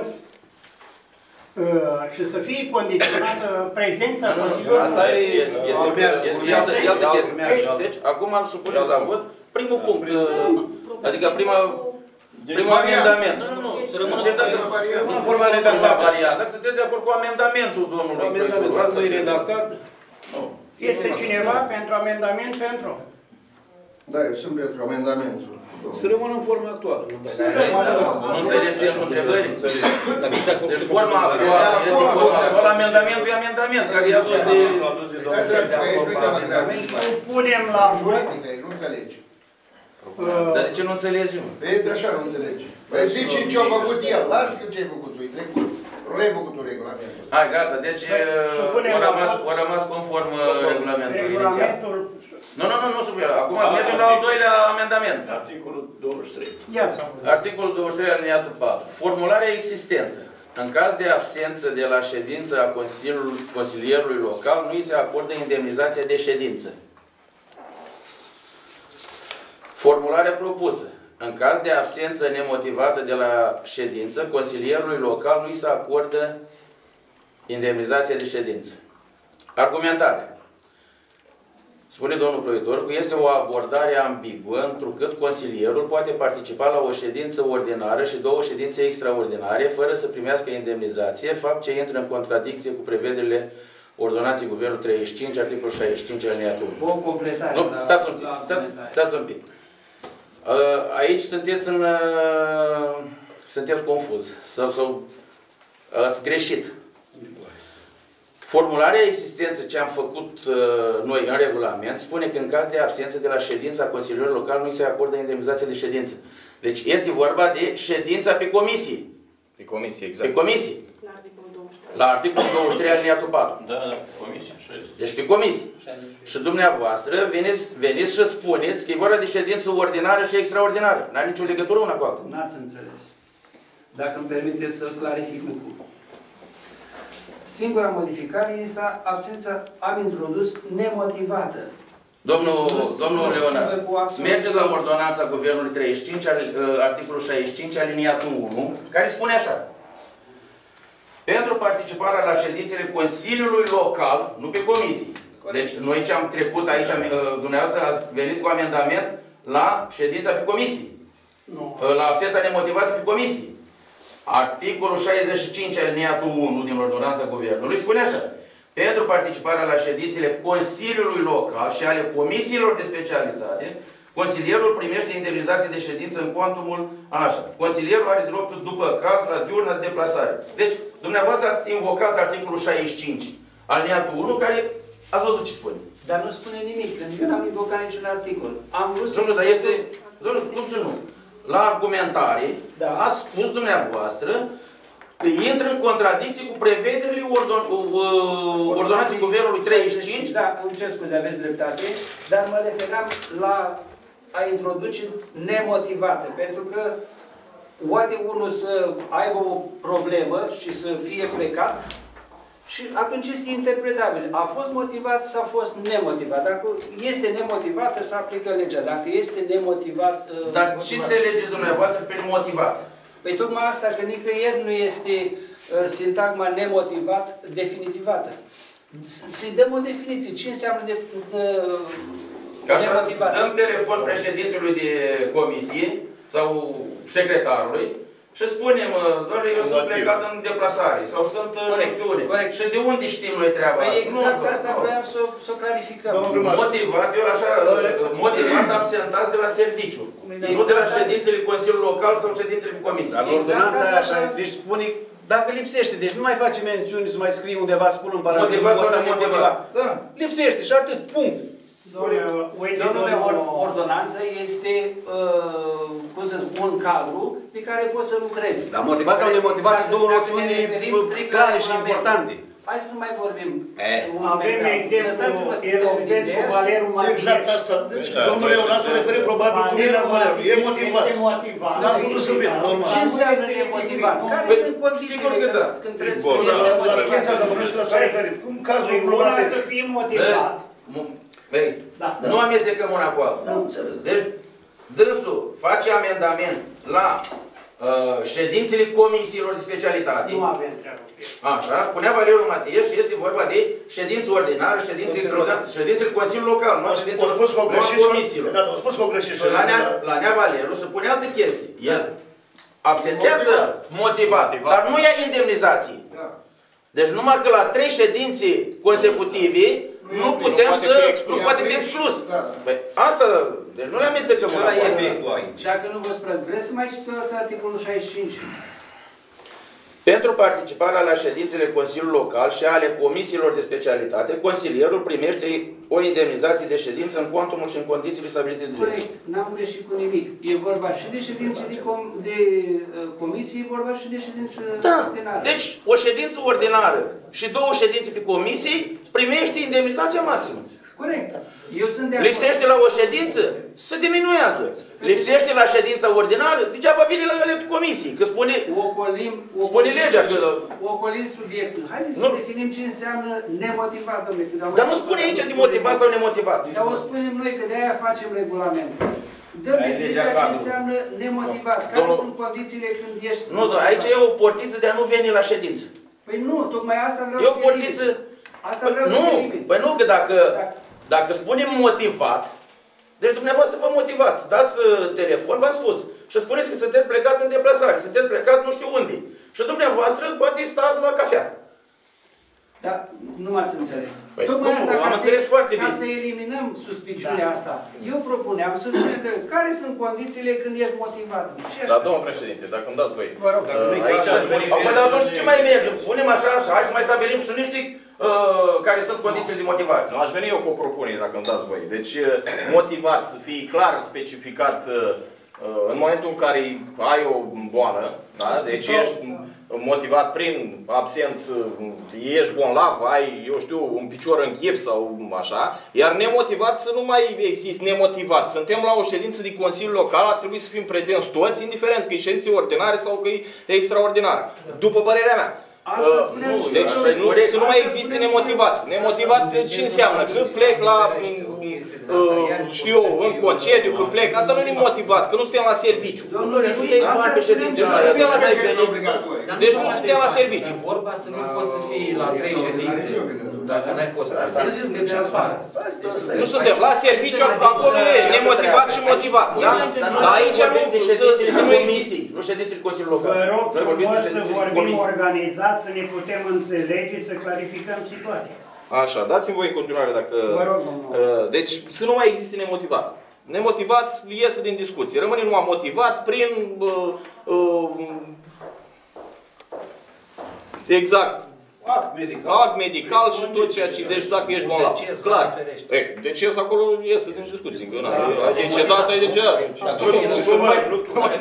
și să fie condiționată prezența consilierilor. Asta este altă chestie. Deci, acum am supus la vot primul punct. Adică prima... Primul amendament. Nu, nu, nu. Să rămână în forma redactată. Dacă sunteți de acord cu amendamentul domnului. Amendamentul nu e redactat. Este cineva pentru amendament pentru? Da, eu sunt pentru amendamentul. Să rămână în forma actuală. Nu înțelegeți el întrebări? Deci forma actuală este forma actuală, amendamentul e amendament, care i-a dus de... Nu punem la vot. Nu înțelegi. Dar de ce nu înțelegem? Păi de așa nu înțelegi. Păi zici ce-a făcut el, lasă că ce-ai făcut tu, e trecut. Nu ai făcut tu regulamentul ăsta. Hai, gata, deci a rămas conform regulamentului inițial. Nu, nu, nu, nu supune. Acum mergem la al doilea amendament. Articolul douăzeci și trei. Articolul douăzeci și trei, alineatul patru. Formularea existentă. În caz de absență de la ședință a consilierului local, nu îi se acordă indemnizația de ședință. Formularea propusă. În caz de absență nemotivată de la ședință, consilierului local nu îi se acordă indemnizația de ședință. Argumentare. Spune domnul proiector că este o abordare ambiguă, întrucât consilierul poate participa la o ședință ordinară și două ședințe extraordinare, fără să primească indemnizație, fapt ce intră în contradicție cu prevederile Ordonanței Guvernului treizeci și cinci, articolul șaizeci și cinci, alineatul unu. O completare. Nu, stați un pic, stați, stați un pic. Aici sunteți în... sunteți confuz, sau, sau ați greșit. Formularea existență ce am făcut uh, noi în regulament spune că în caz de absență de la ședința Consiliului Local nu îi se acordă indemnizație de ședință. Deci este vorba de ședința pe comisie. Pe comisie, exact. Pe comisie. La articolul douăzeci și trei. La articolul douăzeci și trei, aliniatul patru. Da, da, comisie. Deci pe comisie. Și dumneavoastră veniți, veniți și spuneți că e vorba de ședință ordinară și extraordinară. N-are nicio legătură una cu alta. N-ați înțeles. Dacă îmi permiteți să clarific lucrul. Singura modificare este absența, am introdus nemotivată. Domnul, domnul Leonard, mergeți la ordonanța Guvernului treizeci și cinci, articolul șaizeci și cinci, aliniatul unu, care spune așa. Pentru participarea la ședințele Consiliului Local, nu pe comisii. Deci noi ce am trecut aici, dumneavoastră ați venit cu amendament la ședința pe comisii. Nu. La absența nemotivată pe comisii. Articolul șaizeci și cinci, aliniatul unu din Ordonanța Guvernului spune așa. Pentru participarea la ședințele Consiliului Local și ale comisiilor de specialitate, consilierul primește indemnizație de ședință în cuantumul așa. Consilierul are dreptul după caz la diurnă de deplasare. Deci, dumneavoastră ați invocat articolul șaizeci și cinci, aliniatul unu, care ați văzut ce spune. Dar nu spune nimic, pentru că n-am invocat niciun articol. Am vrut să... Domnule, dar este... Domnule, cum să nu? La argumentare, da. Ați spus dumneavoastră că intră în contradicție cu prevederile ordon, uh, Ordonanței Guvernului treizeci și cinci. Da, îmi cer scuze, aveți dreptate, dar mă referam la a introduce nemotivată, pentru că poate unul să aibă o problemă și să fie plecat și atunci este interpretabil. A fost motivat sau a fost nemotivat. Dacă este nemotivată, să aplică legea. Dacă este nemotivat... Uh, Dar motivat. ce înțelegeți dumneavoastră prin motivat? Păi tocmai asta, că nicăieri nu este uh, sintagma nemotivat definitivată. Să-i dăm o definiție. Ce înseamnă de, de, Așa, nemotivat? dăm telefon președintelui de comisie sau secretarului și spunem, doamne, eu sunt plecat în deplasare sau sunt, nu știu unde. Și de unde știm noi treaba? Păi exact nu, asta vreau să, să o clarificăm. Motivat, eu așa, motivat absentați de la serviciu. Nu de la ședințele Consiliului Local sau ședințele Comisiei. Dar ordonanța aia așa, deci spune, dacă lipsește, deci nu mai face mențiuni, să mai scrie undeva, spune în paranteză, motivat sau nemotivat. Da. Lipsește și atât, punct. Domnule, ordonanța este uh, cum să spun, un cadru pe care poți să lucrezi. Dar motivat sau nemotivat sunt două noțiuni clare și importante. Hai să nu mai vorbim. Eh. Avem exemplu eloquent cu Valeriu Martin. Exact asta. Deci, domnul Leonar s-a referit probabil cu mine la Valeriu. E motivat. N-am putut să vină, normal. Ce înseamnă nemotivat? Care sunt condițiile când trebuie să vină? La chestia asta, domnul Leonar s-a referit. Cum cazul Luna să fie motivat. Băi, nu amestecăm una cu alta. Deci, dânsul face amendament la uh, ședințele comisiilor de specialitate. Nu avem treabă. Așa, punea Valeriu Matieș și este vorba de ședințe ordinare, ședințe extraordinare, ședințele Consiliului Local, nu ședințele comisiilor. Da, au spus că o greșit. Și la Nea, la Nea Valeriu se pune altă chestie. El absentează motivat, dar nu ia indemnizații. Deci numai că la trei ședințe consecutive nu putem să, nu poate fi exclus. Păi, asta, deci nu le amestecăm una cu alta. Dacă nu vă sprați, vreți să mai citați articolul șaizeci și cinci? Pentru participarea la ședințele Consiliului Local și ale comisiilor de specialitate, consilierul primește o indemnizație de ședință în contumul și în condițiile stabilite de lege. Corect, n-am greșit cu nimic. E vorba și de ședințe de, com de uh, comisie, e vorba și de ședință da. ordinară. Deci, o ședință ordinară și două ședințe de comisie primește indemnizația maximă. Corect. Eu sunt de acord. Lipsește la o ședință, se diminuează. Lipsește la ședința ordinară, degeaba vine la ele comisii, că spune, ocolim, ocolim, spune legea că... Ocolim subiectul. Haideți nu. să definim ce înseamnă nemotivat, domnule. Dar nu spune aici de motivat sau nemotivat. Dar o spunem noi, că de-aia facem regulamentul. Dăm definiția ce înseamnă nemotivat. Care Domnul... sunt condițiile când ești... Nu, dar aici e o portiță de a nu veni la ședință. Păi nu, tocmai asta vreau e să o portiță... Asta păi, vreau nu, să elimine. Păi nu, că dacă, dacă spunem motivat, deci dumneavoastră vă motivați, dați telefon, v-am spus, și spuneți că sunteți plecat în deplasare, sunteți plecat nu știu unde. Și dumneavoastră poate stați la cafea. Dar nu m-ați înțeles. Păi Tocmai cum? asta, Am ca înțeles să, foarte ca bine. să eliminăm suspiciunea da. asta, eu propuneam să spunem care sunt condițiile când ești motivat. Dar, domnul președinte, dacă îmi dați voi. Vă rog, dacă nu-i cazul. Păi, dar atunci ce mai mergem? Punem așa și hai să mai stabilim și niște uh, care sunt condițiile de motivare. Nu, aș veni eu cu o propunere, dacă îmi dați voi. Deci, motivat, să fie clar specificat în momentul în care ai o boală, da? Deci ești motivat prin absență, ești bolnav, ai, eu știu, un picior în chip sau așa, iar nemotivat să nu mai există nemotivat. Suntem la o ședință de Consiliu Local, ar trebui să fim prezenți toți, indiferent că e ședințe ordinare sau că e extraordinară. După părerea mea. Uh, nu, deci nu, să nu mai existe nemotivat. Nemotivat ce înseamnă? Că plec la, uh, știu eu, în concediu, că plec. Asta nu e motivat, că nu suntem la serviciu. Domnule, nu e doar pe ședință. Deci nu suntem la serviciu. Deci nu suntem la serviciu. E vorba să nu poți să fii la trei ședințe, dacă n-ai fost prezent, suntem și afară. Nu suntem la serviciu, acolo e nemotivat și motivat. Dar aici nu să nu existe. Nu ședințele Consiliului Local. Vă rog frumos să vorbim organizat, să ne putem înțelege, să clarificăm situația. Așa, dați-mi voi în continuare dacă... Vă rog, domnule. Deci, să nu mai existe nemotivat. Nemotivat iese din discuție. Rămâne numai motivat prin... Uh, uh, exact. Act medical. Act medical și tot ceea ce... Deci dacă ești bolnav. Clar. E, deces acolo iese din discuție. Încă n-ai. De ce dată e de ce dată? Ce să mai... Nu mai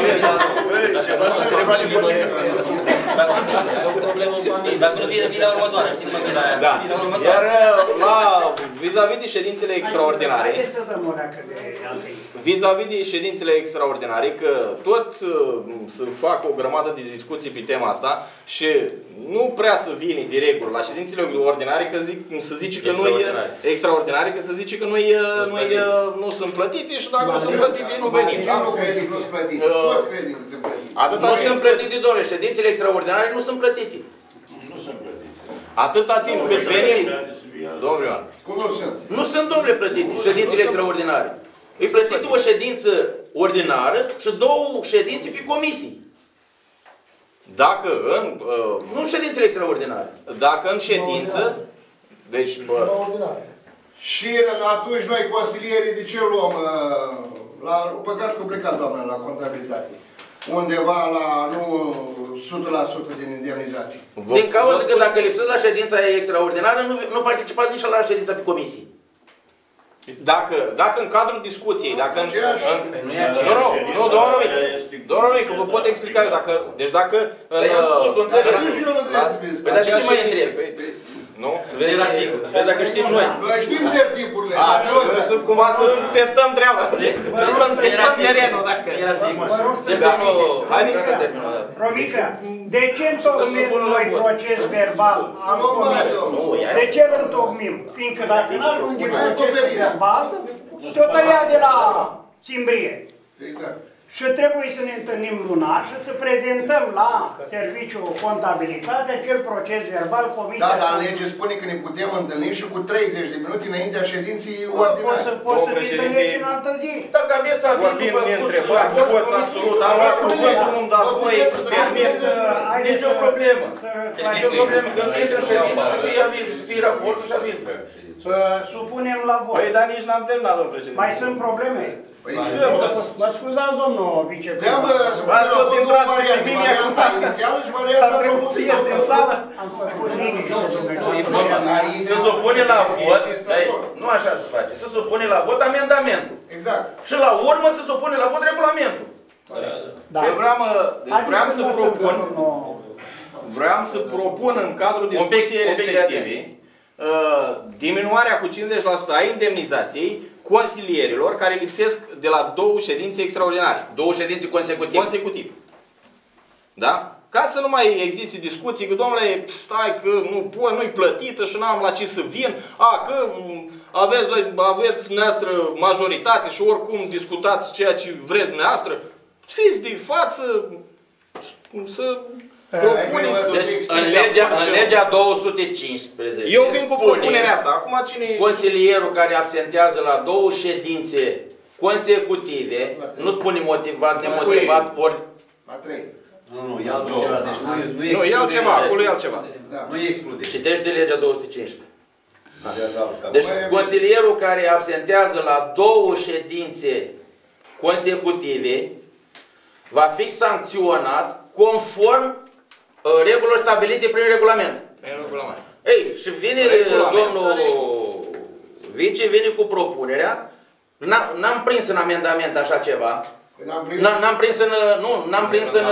E o problemă în familie. Dacă nu vine, vine la următoare. Știi familia aia. Da. Iar la vis-a-vis de ședințele extraordinare... Vis-a-vis de ședințele extraordinare, că tot să fac o grămadă de discuții pe tema asta și nu prea să vine de regulă la ședințele ordinare, că zic, să zice că nu e extraordinare, că să zice că nu, e, nu, e, nu sunt plătite și dacă nu sunt plătite, nu venim. Nu credit, nu sunt plătite. Toți credit că sunt plătite. Nu sunt plătite, domnule. Ședințele extraordinare nu sunt plătite. Nu sunt plătite. Atâta timp cât venim... Domnule Ioan. Cum nu sunt? Nu sunt, domnule, plătite ședințele extraordinare. E plătită o ședință ordinară și două ședințe pe comisii. Dacă în... Uh, nu ședințele extraordinare. Dacă în ședință... Deci... Bă, și atunci noi, consilierii, de ce luăm? Uh, la, păcat că plecat doamna la contabilitate. Undeva la nu o sută la sută din indemnizații. Din cauza că dacă lipsesc la ședința extraordinară, nu, nu participați nici la ședința pe comisii. Dacă, dacă în cadrul discuției, dacă în... în nu, nu, nu, nu, domnul Romic, domnul Romic, vă pot explica eu, dacă, deci dacă... Dar i-am spus, o înțeleg. Păi dar de ce mai întreb? Nu? Să vezi la sigur, să vezi dacă știm noi. Noi știm de tipurile. A, să, cumva să testăm treaba. Testăm, testăm terenul, dacă... Era sigur. Deci, domnul... Haideți că termină, da. Romica, de ce întocmim noi proces verbal al comisiei? De ce îl întocmim? Fiindcă dacă nu ajungem proces verbal, te-o tăia de la simbrie. Exact. Și trebuie să ne întâlnim lunar și să prezentăm la serviciul contabilitate acel proces verbal comisia. Da, dar legea spune că ne putem întâlni și cu treizeci de minute înaintea ședinței ordinare. Poți să, poți să te întâlnești și în altă zi. Dacă aveți avizul neîntrebați, poți absolut, am luat cuvântul, nu-mi dați voi, permit, nici o problemă. Nici o problemă, că nu este în ședință, să fie avizul, să fie raportul și avizul. Să supunem la vot. Păi, dar nici n-am terminat, domnul președinte. Mai sunt probleme? Păi, mă scuzați, domnul viceprimar. Dăm să punem la vot două variante, varianta inițială și varianta propusă. Am făcut liniște. Să supune la vot, nu așa se face, să supune la vot amendamentul. Exact. Și la urmă să supune la vot regulamentul. Deci vreau, deci vreau să propun, vreau să propun în cadrul discuției respective diminuarea cu cincizeci la sută a indemnizației consilierilor care lipsesc de la două ședințe extraordinare. Două ședințe consecutive. Consecutiv. Da? Ca să nu mai existe discuții că, domnule, stai că nu pot, nu-i plătită și n-am la ce să vin. A, că aveți, aveți dumneavoastră majoritate și oricum discutați ceea ce vreți dumneavoastră. Fiți de față să propuneți. Deci, în legea, în legea două sute cincisprezece eu vin cu propunerea asta. Acum cine... Consilierul care absentează la două ședințe consecutive, nu spune motivat, nemotivat, ori... La trei. Nu, nu, e altceva. Deci nu e, nu e nu, e altceva, acolo e altceva. Da. Nu e exclude. Citește legea două sute cincisprezece. Deci, consilierul care absentează la două ședințe consecutive va fi sancționat conform uh, regulilor stabilite prin regulament. Prin regulament. Ei, și vine domnul vice, vine cu propunerea. N-am prins în amendament așa ceva. N-am prins în, nu, n-am prins în,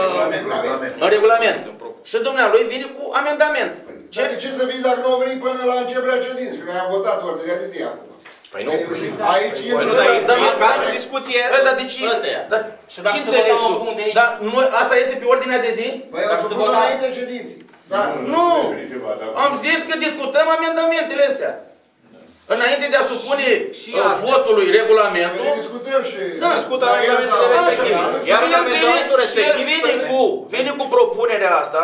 în regulament. Și dumnealui vine cu amendament. Ce? De ce să vii dacă nu au venit până la începerea ședinței? Că noi am votat ordinea de zi acum. Păi nu. Aici e... Păi nu, dar e cadrul discuție. Păi, dar de ce? Ce înțelegi tu? Dar asta este pe ordinea de zi? Păi am făcut înainte ședinții. Nu! Am zis că discutăm amendamentele astea. Înainte de a supune votului regulamentul, discutăm și discutăm amendamentele respective. Iar amendamentul respectiv vine cu propunerea asta.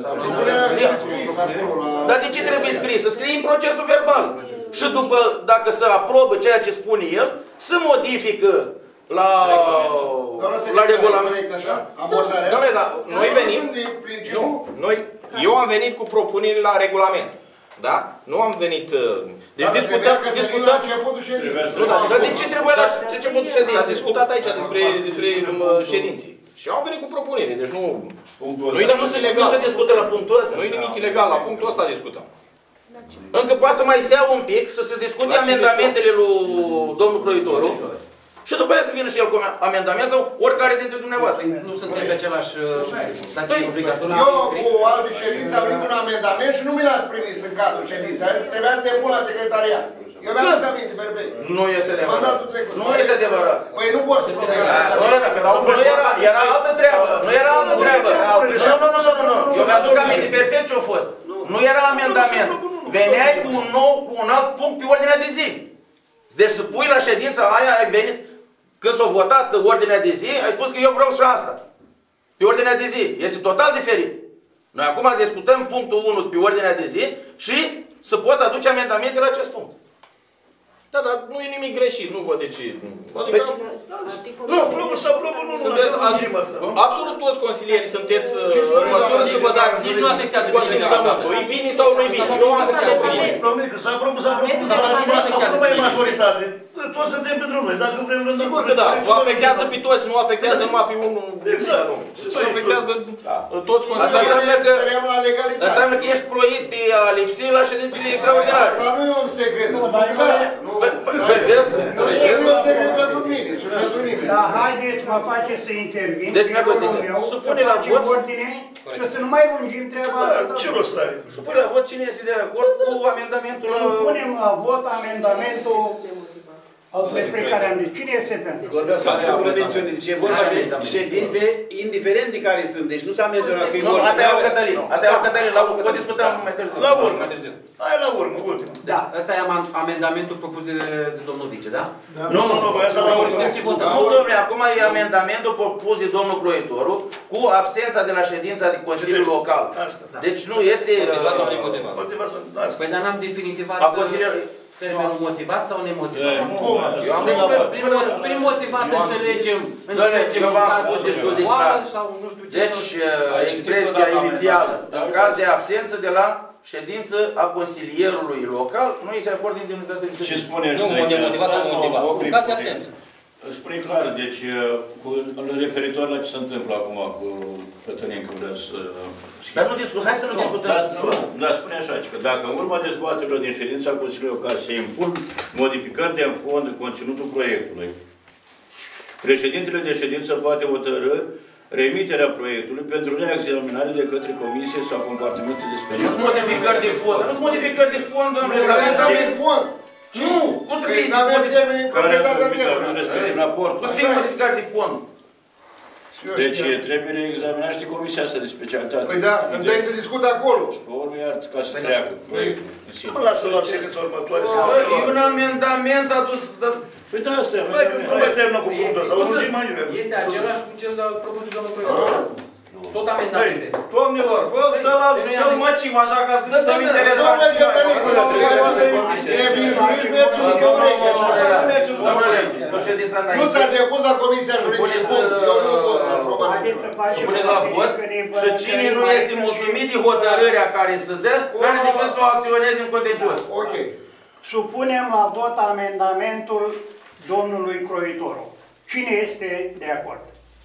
Dar de ce trebuie scris? Să scrie în procesul verbal. Și după, dacă se aprobă ceea ce spune el, se modifică la, la regulament. Doamne, dar noi venim, nu, noi, eu am venit cu propuneri la regulament. Da? Nu am venit... Deci discutăm... discutăm nu, dar, dar de ce trebuie la începutul ședinței? S-a discutat aici despre, despre ședinții. Și au venit cu propuneri. Deci nu... Nu, dar nu se, nu se discută la punctul ăsta. Nu e nimic ilegal. La punctul ăsta discutăm. Încă poate să mai stea un pic, să se discute amendamentele lui domnul Croitoru. Și după aia să vină și el cu amendament sau oricare dintre dumneavoastră. Nu suntem pe același... Dar ce e obligatoriu să fie scris? Eu cu alte ședințe am venit un amendament și nu mi l-ați primit în cadrul ședinței. Trebuia să te pun la secretariat. Eu mi-am dat aminte, perfect. Nu este adevărat. Mandatul trecut. Nu este adevărat. Păi nu poți să propui. Nu era, era altă treabă. Nu era altă treabă. Nu, nu, nu, nu, nu. Eu mi-aduc aminte perfect ce a fost. Nu era amendament. Veneai cu un nou, cu un alt punct pe ordinea de zi. Deci să pui la ședința aia, ai venit, când s-a votat ordinea de zi, ai spus că eu vreau și asta. Pe ordinea de zi. Este total diferit. Noi acum discutăm punctul unu pe ordinea de zi și să pot aduce amendamente la acest punct. Da, dar nu e nimic greșit, nu văd de ce. Adică, Deci, Nu, probă sau probă, nu, nu, sunteți, absolut toți consilierii sunteți în măsură să vă dați consimțământul. E bine sau nu e bine? Eu am făcut de bine. Domnule, că s-a propus, s-a propus, acum mai e majoritate. Toți suntem pentru noi, dacă vrem vrem să... Sigur că da, vă afectează pe toți, nu afectează numai pe unul. Exact. Și afectează toți Asta consilierii. înseamnă că, înseamnă că ești croit pe a lipsi la ședințele extraordinare. Asta nu e un secret. Nu, dar Da, nu. Păi vezi? E un secret pentru mine și pentru nimeni. Dar haideți, mă face să intervin. Deci, mi-a fost de- supune la vot. ordine și să nu mai lungim treaba atâta. Ce rost are? Supune la vot cine este de acord cu amendamentul la... Supunem la vot amendamentul despre care am zis. Cine este pentru? Vreau să vreau să menționez. Deci e vorba de ședințe, indiferent de care sunt. Deci nu s-a menționat că e Nu, vorba. asta e o Cătălin. Asta e o Cătălin. La o discutăm mai târziu. La urmă. Hai la urmă, ultima. Da. Ăsta e amendamentul propus de, de domnul Vice, da? Nu, nu, nu, băi, asta la urmă. Știm ce votăm. Nu, domnule, acum e amendamentul propus de domnul Croitoru cu absența de la ședința de Consiliul Local. Asta. Deci nu este... Motivat sau nemotivat? Motivat sau... Asta. Păi dar n-am definitivat A Consiliului... termenul motivat sau nemotivat? Eu am Deci, venit prin, prin motivat înțelegem, Doamne, înțelegem eu v-am în caz spus de destul de boală clar. sau nu știu ce. Deci, sau- uh, expresia inițială, în caz de absență de la ședință a consilierului local, nu îi se acordă indemnitate de Ce ședință. spune Nu, aici? motivat sau nemotivat. În caz de absență. Spune clar, deci, cu, referitor la ce se întâmplă acum cu Cătălin, că vrea să... Dar nu discut, hai să nu discutăm. Dar, nu, dar spune așa, că dacă în urma dezbaterilor din ședința Consiliului Local se impun modificări de fond în conținutul proiectului, președintele de ședință poate hotărî remiterea proiectului pentru reexaminare de către comisie sau compartimente de Nu special. sunt modificări de fond. Nu sunt modificări de fond, domnule. Nu avem fond. Nu! Cum să fie Nu avem termeni în Care proprietatea sunt termenă. respectiv raportul. Cum să fie modificări de fond? Deci trebuie reexaminat și de comisia asta de specialitate. Păi da, întâi să discut acolo. Și pe urmă iar ca să treacă proiectul în sine. Mă lasă la ședința următoare. Băi, e un amendament adus... Păi da, asta e Băi, nu mai termină cu Este- punctul ăsta, o lungim mai iurea. Este același cu cel de propus de domnul proiect. Tot amendament este. Doamnelor, bă, dă la dă-l măcim așa ca să dăm interesant. Domnule Cătălin, ne fim juriști, mergem pe ureche. Domnule, în ședința Nu înainte... s-a depus la Comisia Juridică, punct. Eu nu pot să aprob așa Haideți să ceva. facem... Supune la vot și cine nu este mulțumit de hotărârea care se dă, n-are decât să o acționeze în contencios. Ok. Supunem la vot amendamentul domnului Croitoru. Cine este de acord?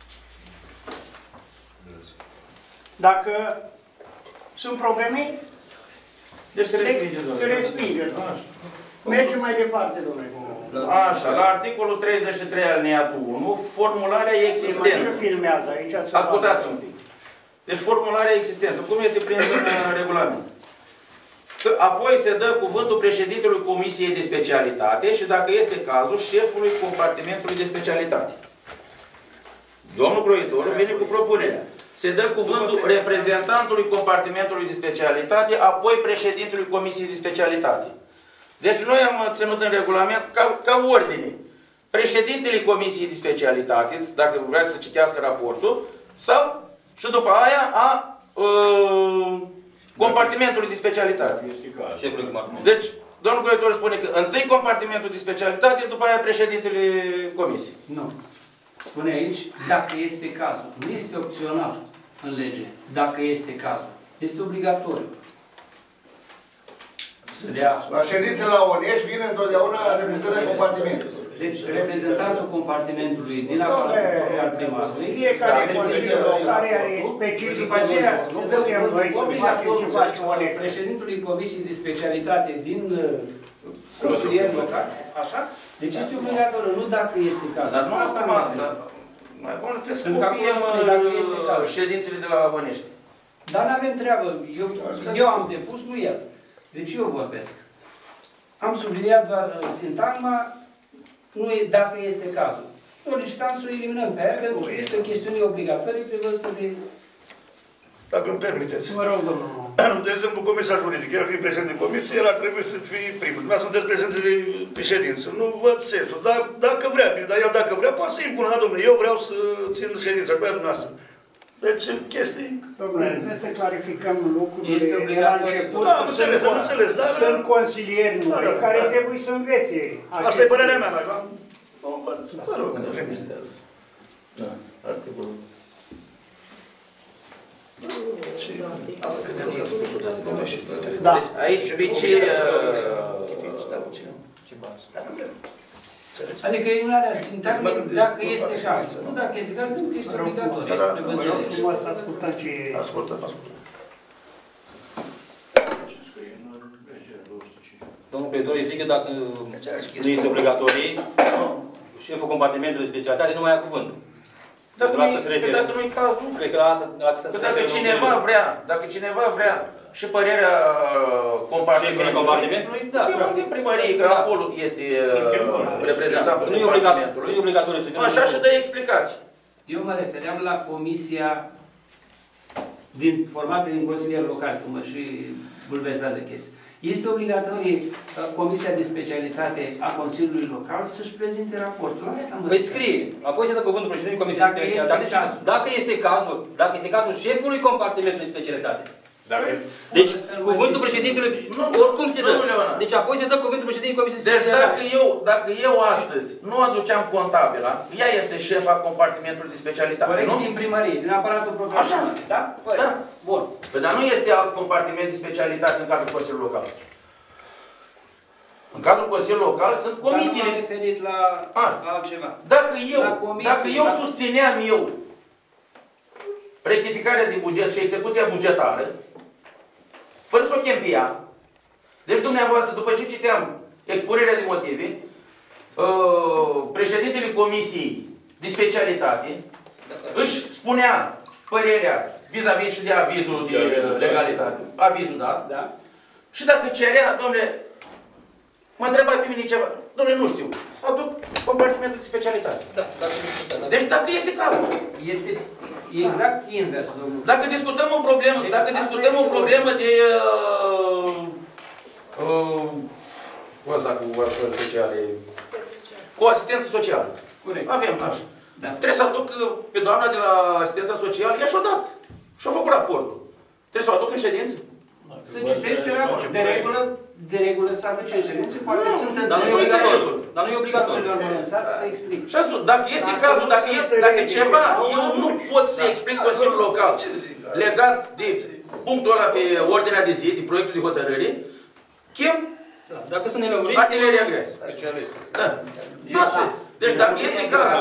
Dacă sunt probleme, Deci se respinge, se domnule. respinge. Mergem mai departe, domnule. Așa, la articolul treizeci și trei alineatul unu, formularea Mai existentă. și filmează aici. să Ascultați un pic. Deci formularea existentă, cum este prinsă în uh, regulament? Că apoi se dă cuvântul președintelui Comisiei de Specialitate și, dacă este cazul, șefului compartimentului de specialitate. Domnul Croitoru vine cu propunerea. Se dă cuvântul reprezentantului compartimentului de specialitate, apoi președintelui Comisiei de Specialitate. Deci noi am ținut în regulament ca, ca ordine. Președintele Comisiei de Specialitate, dacă vrea să citească raportul, sau și după aia a uh, compartimentului de specialitate. Șeful compartiment. Deci, domnul Croitoru spune că întâi compartimentul de specialitate, după aia președintele Comisiei. Nu. Spune aici, dacă este cazul. Nu este opțional în lege. Dacă este cazul. Este obligatoriu. Să dea... La ședințe la Onești vine întotdeauna reprezentantul compartimentului. Deci, reprezentantul compartimentului din aparatul al primarului, Fiecare consiliu local are specific. după aceea Nu se dă putem noi să facem obligatoriu ce face Onești. președintului Comisiei de Specialitate din uh, consilier local, așa? Deci este obligatoriu, nu dacă este cazul. Dar nu Asta asta, nu mă, este. dar... Acum trebuie să Pentru că copiem acolo spune dacă este uh, cazul. ședințele de la Bănești. Dar nu avem treabă. Eu, eu am depus, nu el. Deci eu vorbesc. Am subliniat doar uh, sintagma, nu e, dacă este cazul. Solicităm să o eliminăm pe aia, pentru că este o chestiune obligatorie prevăzută de... Dacă îmi permiteți. Mă rog, domnul. De exemplu, Comisia Juridică, el fiind președinte de comisie, el ar trebui să fie primul. Dumneavoastră sunteți președinte de, de ședință. Nu văd sensul. Dar dacă vrea, dar el dacă vrea, poate să impună. Da, domnule, eu vreau să țin ședința cu dumneavoastră. Deci, chestii... Domnule, trebuie să clarificăm lucrurile Este de la obligatoriu. început. Da, am înțeles, am înțeles, dar... Sunt consilieri noi Da, da, care da. trebuie să învețe. Asta e părerea mea, dacă am... Vă rog. Da, articolul. Da. Aici, pici... Adică eliminarea sintagmei dacă este cazul. Nu dacă este cazul, nu este obligatoriu. Vă rog frumos să ascultăm ce... Ascultăm, ascultăm. Domnul Preitor, îi frică dacă nu este obligatorie, șeful compartimentului specialitate nu mai ia cuvânt. Dacă nu-i cazul, cred că la asta, la asta că dacă cineva vrea, dacă cineva vrea și părerea compartimentului, compartimentului, da. din primărie, că da. acolo este reprezentantul nu compartimentului. Nu e obligatoriu să fie. Așa și dă explicații. Eu mă refeream la comisia din, formată din consilieri locali, că mă și bulversează chestia. Este obligatorie comisia de specialitate a Consiliului Local să-și prezinte raportul. Asta mă Păi scrie. Apoi se dă cuvântul președintelui Comisiei de Specialitate. Dacă este cazul, dacă este cazul șefului compartimentului specialitate. Deci, cuvântul președintelui, oricum se dă. Deci apoi se dă cuvântul președintelui Comisiei de Specialitate. Deci dacă eu, dacă eu astăzi nu aduceam contabila, ea este șefa compartimentului de specialitate, corect, nu? din primărie, din aparatul profesional. Așa. Da? Da. Bun. Păi, dar nu este alt compartiment de specialitate în cadrul Consiliului Local. În cadrul Consiliului Local sunt comisiile. Dar nu m-am referit la A. altceva. Dacă eu, La comisie, dacă eu la... susțineam eu rectificarea din buget și execuția bugetară, fără să o chem pe ea, deci dumneavoastră, după ce citeam expunerea de motive, președintele Comisiei de Specialitate își spunea părerea vis-a-vis și de avizul de legalitate, avizul dat, da. Și dacă cerea, domnule, mă întreba pe mine ceva, domnule, nu știu, să aduc compartimentul de specialitate. Da, dacă da. Deci dacă este cazul. Este exact invers, domnul. Dacă discutăm o problemă, deci, dacă discutăm o problemă de uh, uh, cu asta cu ajutoare sociale, cu asistență socială. Corect. Avem așa. Da. Trebuie să aduc pe doamna de la asistența socială, ea și-o dat. Și-a făcut raportul. Trebuie să o aduc în ședință? Să citește raportul. De regulă, de regulă să aduce în ședință, poate nu, sunt dar nu e obligatoriu. Dar nu e obligatoriu. Să explic. Și a spus, dacă este dacă cazul, dacă, e, dacă ceva, eu nu pot să explic Consiliul Local legat de punctul ăla pe ordinea de zi, de proiectul de hotărâre, chem dacă sunt nelămuriri, artileria grea. Da. Asta. Deci dacă este cazul.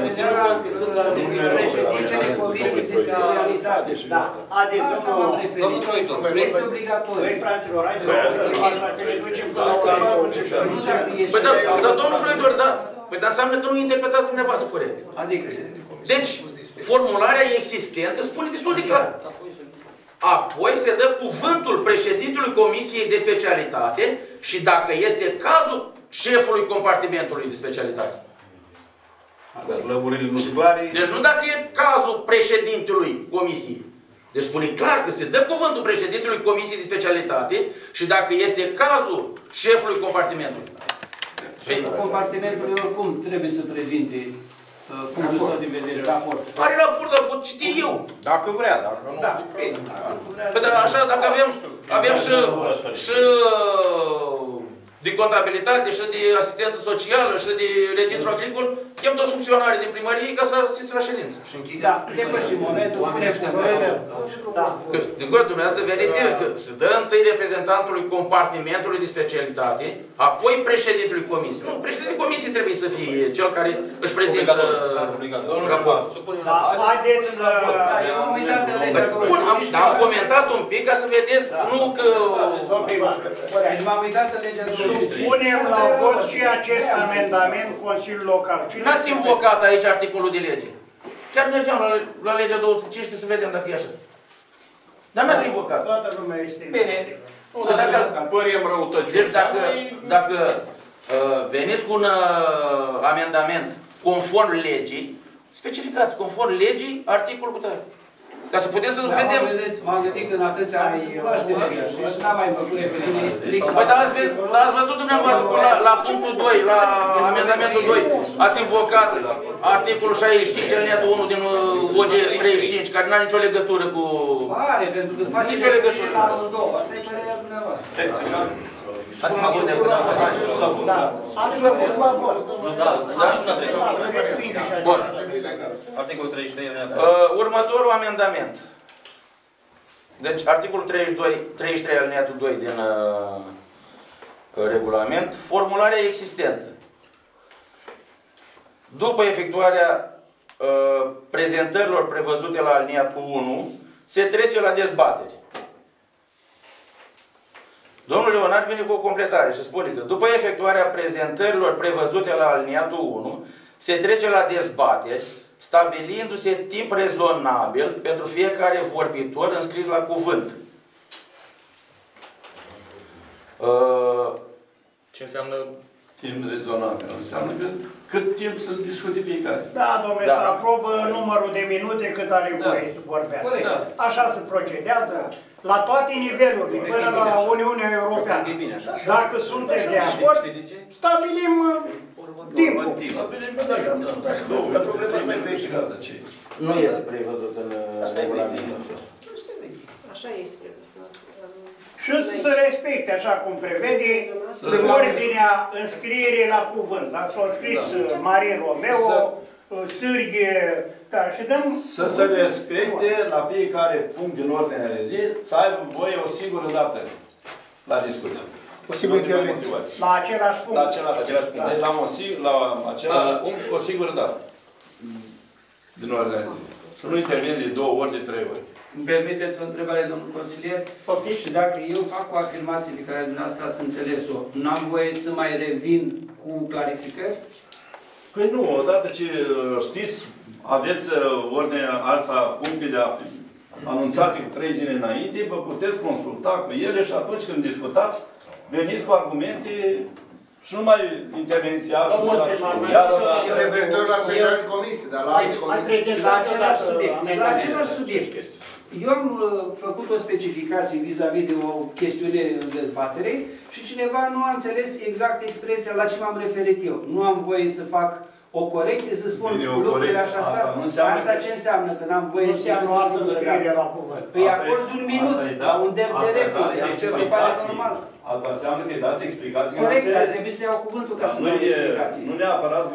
Președintele Comisiei de Specialitate. Da. Haideți, Domnul Troitor, este obligatoriu. Băi, fraților, hai să ne ducem până la Păi da, dar domnul Troitor, da. Păi dar înseamnă că nu interpretați dumneavoastră corect. Adică? Deci, formularea existentă spune destul de clar. Apoi se dă cuvântul președintelui Comisiei de Specialitate și dacă este cazul șefului compartimentului de specialitate. Lămurile nu sunt clare. Deci nu dacă e cazul președintelui Comisiei. Deci spune clar că se dă cuvântul președintelui Comisiei de Specialitate și dacă este cazul șefului compartimentului. Compartimentul oricum trebuie să prezinte uh, punctul său de vedere, raport. Are raport, dar pot citi eu. Dacă vrea, dacă nu. Da, păi da, așa, dacă avem, avem și, și de contabilitate, și de asistență socială, și de registru agricol, chem toți funcționarii din primărie ca să asiste la ședință. Da, depășim momentul, pune Da. Că, din cod, dumneavoastră vedeți că se dă întâi reprezentantului compartimentului de specialitate, apoi președintelui comisiei. Nu, președintele comisiei trebuie să fie cel care își prezintă raportul. Da, haideți să... Eu am uitat în legea Bun, am, am comentat un pic ca să vedeți, nu că... Deci m-am uitat în legea Punem la vot și acest amendament Consiliul Local. N-ați invocat aici articolul de lege. Chiar mergeam la, la legea două sute cincisprezece să vedem dacă e așa. Dar n-ați invocat. Toată lumea este... Bine. Păriem răutăciuni. Deci dacă, dacă uh, veniți cu un uh, amendament conform legii, specificați conform legii articolul cu tare. Ca să putem să Da, vedem. m-am gândit, m-am gândit că în atâția ani se cunoaște legea și n-am mai făcut referire strict. Păi dar ați, ve- dar ați văzut dumneavoastră cum la, la punctul doi, la amendamentul doi, ați invocat articolul șaizeci și cinci, alineatul unu din uh, O G treizeci și cinci, care nu are nicio legătură cu... Are, pentru că face nicio legătură. la anul două. Asta e părerea dumneavoastră. Ați făcut de acolo. Da, am făcut la vot. Da, da, și Bun. Articolul treizeci și trei. Uh, următorul amendament. Deci, articolul treizeci și doi, treizeci și trei alineatul doi din uh, regulament, formularea existentă. După efectuarea uh, prezentărilor prevăzute la alineatul unu, se trece la dezbateri. Domnul Leonard vine cu o completare și spune că după efectuarea prezentărilor prevăzute la alineatul unu, se trece la dezbateri, stabilindu-se timp rezonabil pentru fiecare vorbitor înscris la cuvânt. Uh, Ce înseamnă timp rezonabil? Înseamnă că cât timp să discute fiecare. Da, domnule, Da. să aprobă numărul de minute cât are voie să vorbească. Da. Așa se procedează la toate nivelurile, până la Uniunea Europeană. Dacă sunteți de acord, stabilim uh, timpul. Dar problema asta e verificată. nu este prevăzut în uh, regulament. Așa este prevăzut. Și să respecte, așa cum prevede, ordinea înscrierii la cuvânt. Da? S-a scris uh, Marin Romeo, uh, Sârghe, da, și dăm... Să se respecte la fiecare punct din ordinea de zi, să aibă voie o singură dată la discuție. O singură intervenție. La același punct. La același, același punct. Deci la, o, sing- la același Da. punct, o singură dată. Din ordinea de zi. Să nu intervine de două ori, de trei ori. Îmi permiteți o întrebare, domnul consilier? Și dacă eu fac o afirmație pe care dumneavoastră ați înțeles-o, n-am voie să mai revin cu clarificări? Păi nu, odată ce știți, aveți ordinea alta punctele anunțate cu trei zile înainte, vă puteți consulta cu ele și atunci când discutați, veniți cu argumente și nu mai interveniți iară, iară la... Referitor la plenarea de comisie, dar la alți comisii. La același subiect. La același subiect. Eu am uh, făcut o specificație vis-a-vis de o chestiune în dezbatere și cineva nu a înțeles exact expresia la ce m-am referit eu. Nu am voie să fac o corecție, să spun Bine, lucrurile așa. Asta, Asta, nu înseamnă asta că... ce înseamnă? Că n-am voie... Nu înseamnă o altă înscriere la cuvânt. Păi acorzi un minut, un demn de repede. Se pare normal. Asta înseamnă că îi dați explicații. Corect, dar trebuie să iau cuvântul ca să dau explicații. Nu neapărat...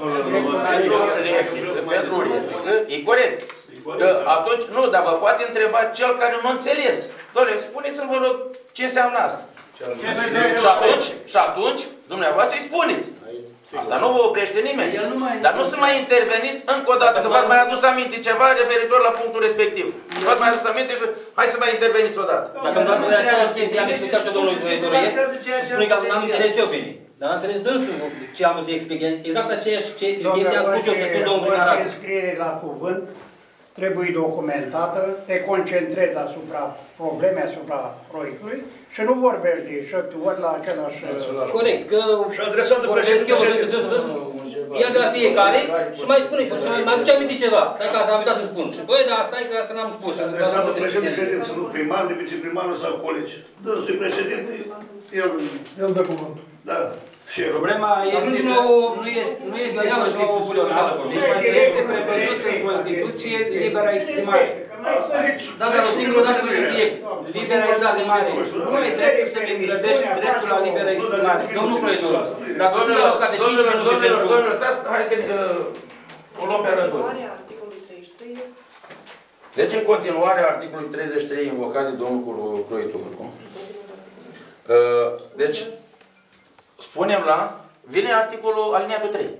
Pentru replică, e corect. Că atunci, nu, dar vă poate întreba cel care nu a înțeles. Doamne, spuneți-mi, vă rog, ce înseamnă asta. Și atunci, și atunci, dumneavoastră îi spuneți. Asta nu vă oprește nimeni. Dar nu să mai interveniți încă o dată, că v-ați mai adus aminte ceva referitor la punctul respectiv. V-ați mai adus aminte și hai să mai interveniți o dată. Dacă îmi dați voi aceeași chestie, am explicat și eu domnului Doroiesc, și spune că n-am înțeles eu bine. Dar n-am înțeles dânsul ce am vrut să explic. Exact aceeași chestie am spus eu, ce spus domnul primar. Orice înscriere la cuvânt trebuie documentată, te concentrezi asupra problemei, asupra proiectului și nu vorbești de șapte ori la același... Corect, că și adresat de președinte. Ia de la fiecare și mai spune, și mai aduce aminte ceva. Stai că asta am uitat să spun. Și băi, dar stai că asta n-am spus. Adresat de președinte ședință, nu primar, de viceprimarul sau colegi. Dânsul președinte, el... El dă cuvântul. Da. Problema este că nu este, nu este constituțional, deci este prevăzut în Constituție libera exprimare. Da, dar o singură dată nu se fie. Libera exprimare. Nu ai dreptul să-mi îngrădești dreptul la libera exprimare. Domnul proiector, dacă sunt la locat de cinci minute pentru... Domnule, stați, hai că o luăm pe rândul. Deci, în continuare, articolul treizeci și trei invocat de domnul Croitor. Deci, spunem la, vine articolul aliniatul trei.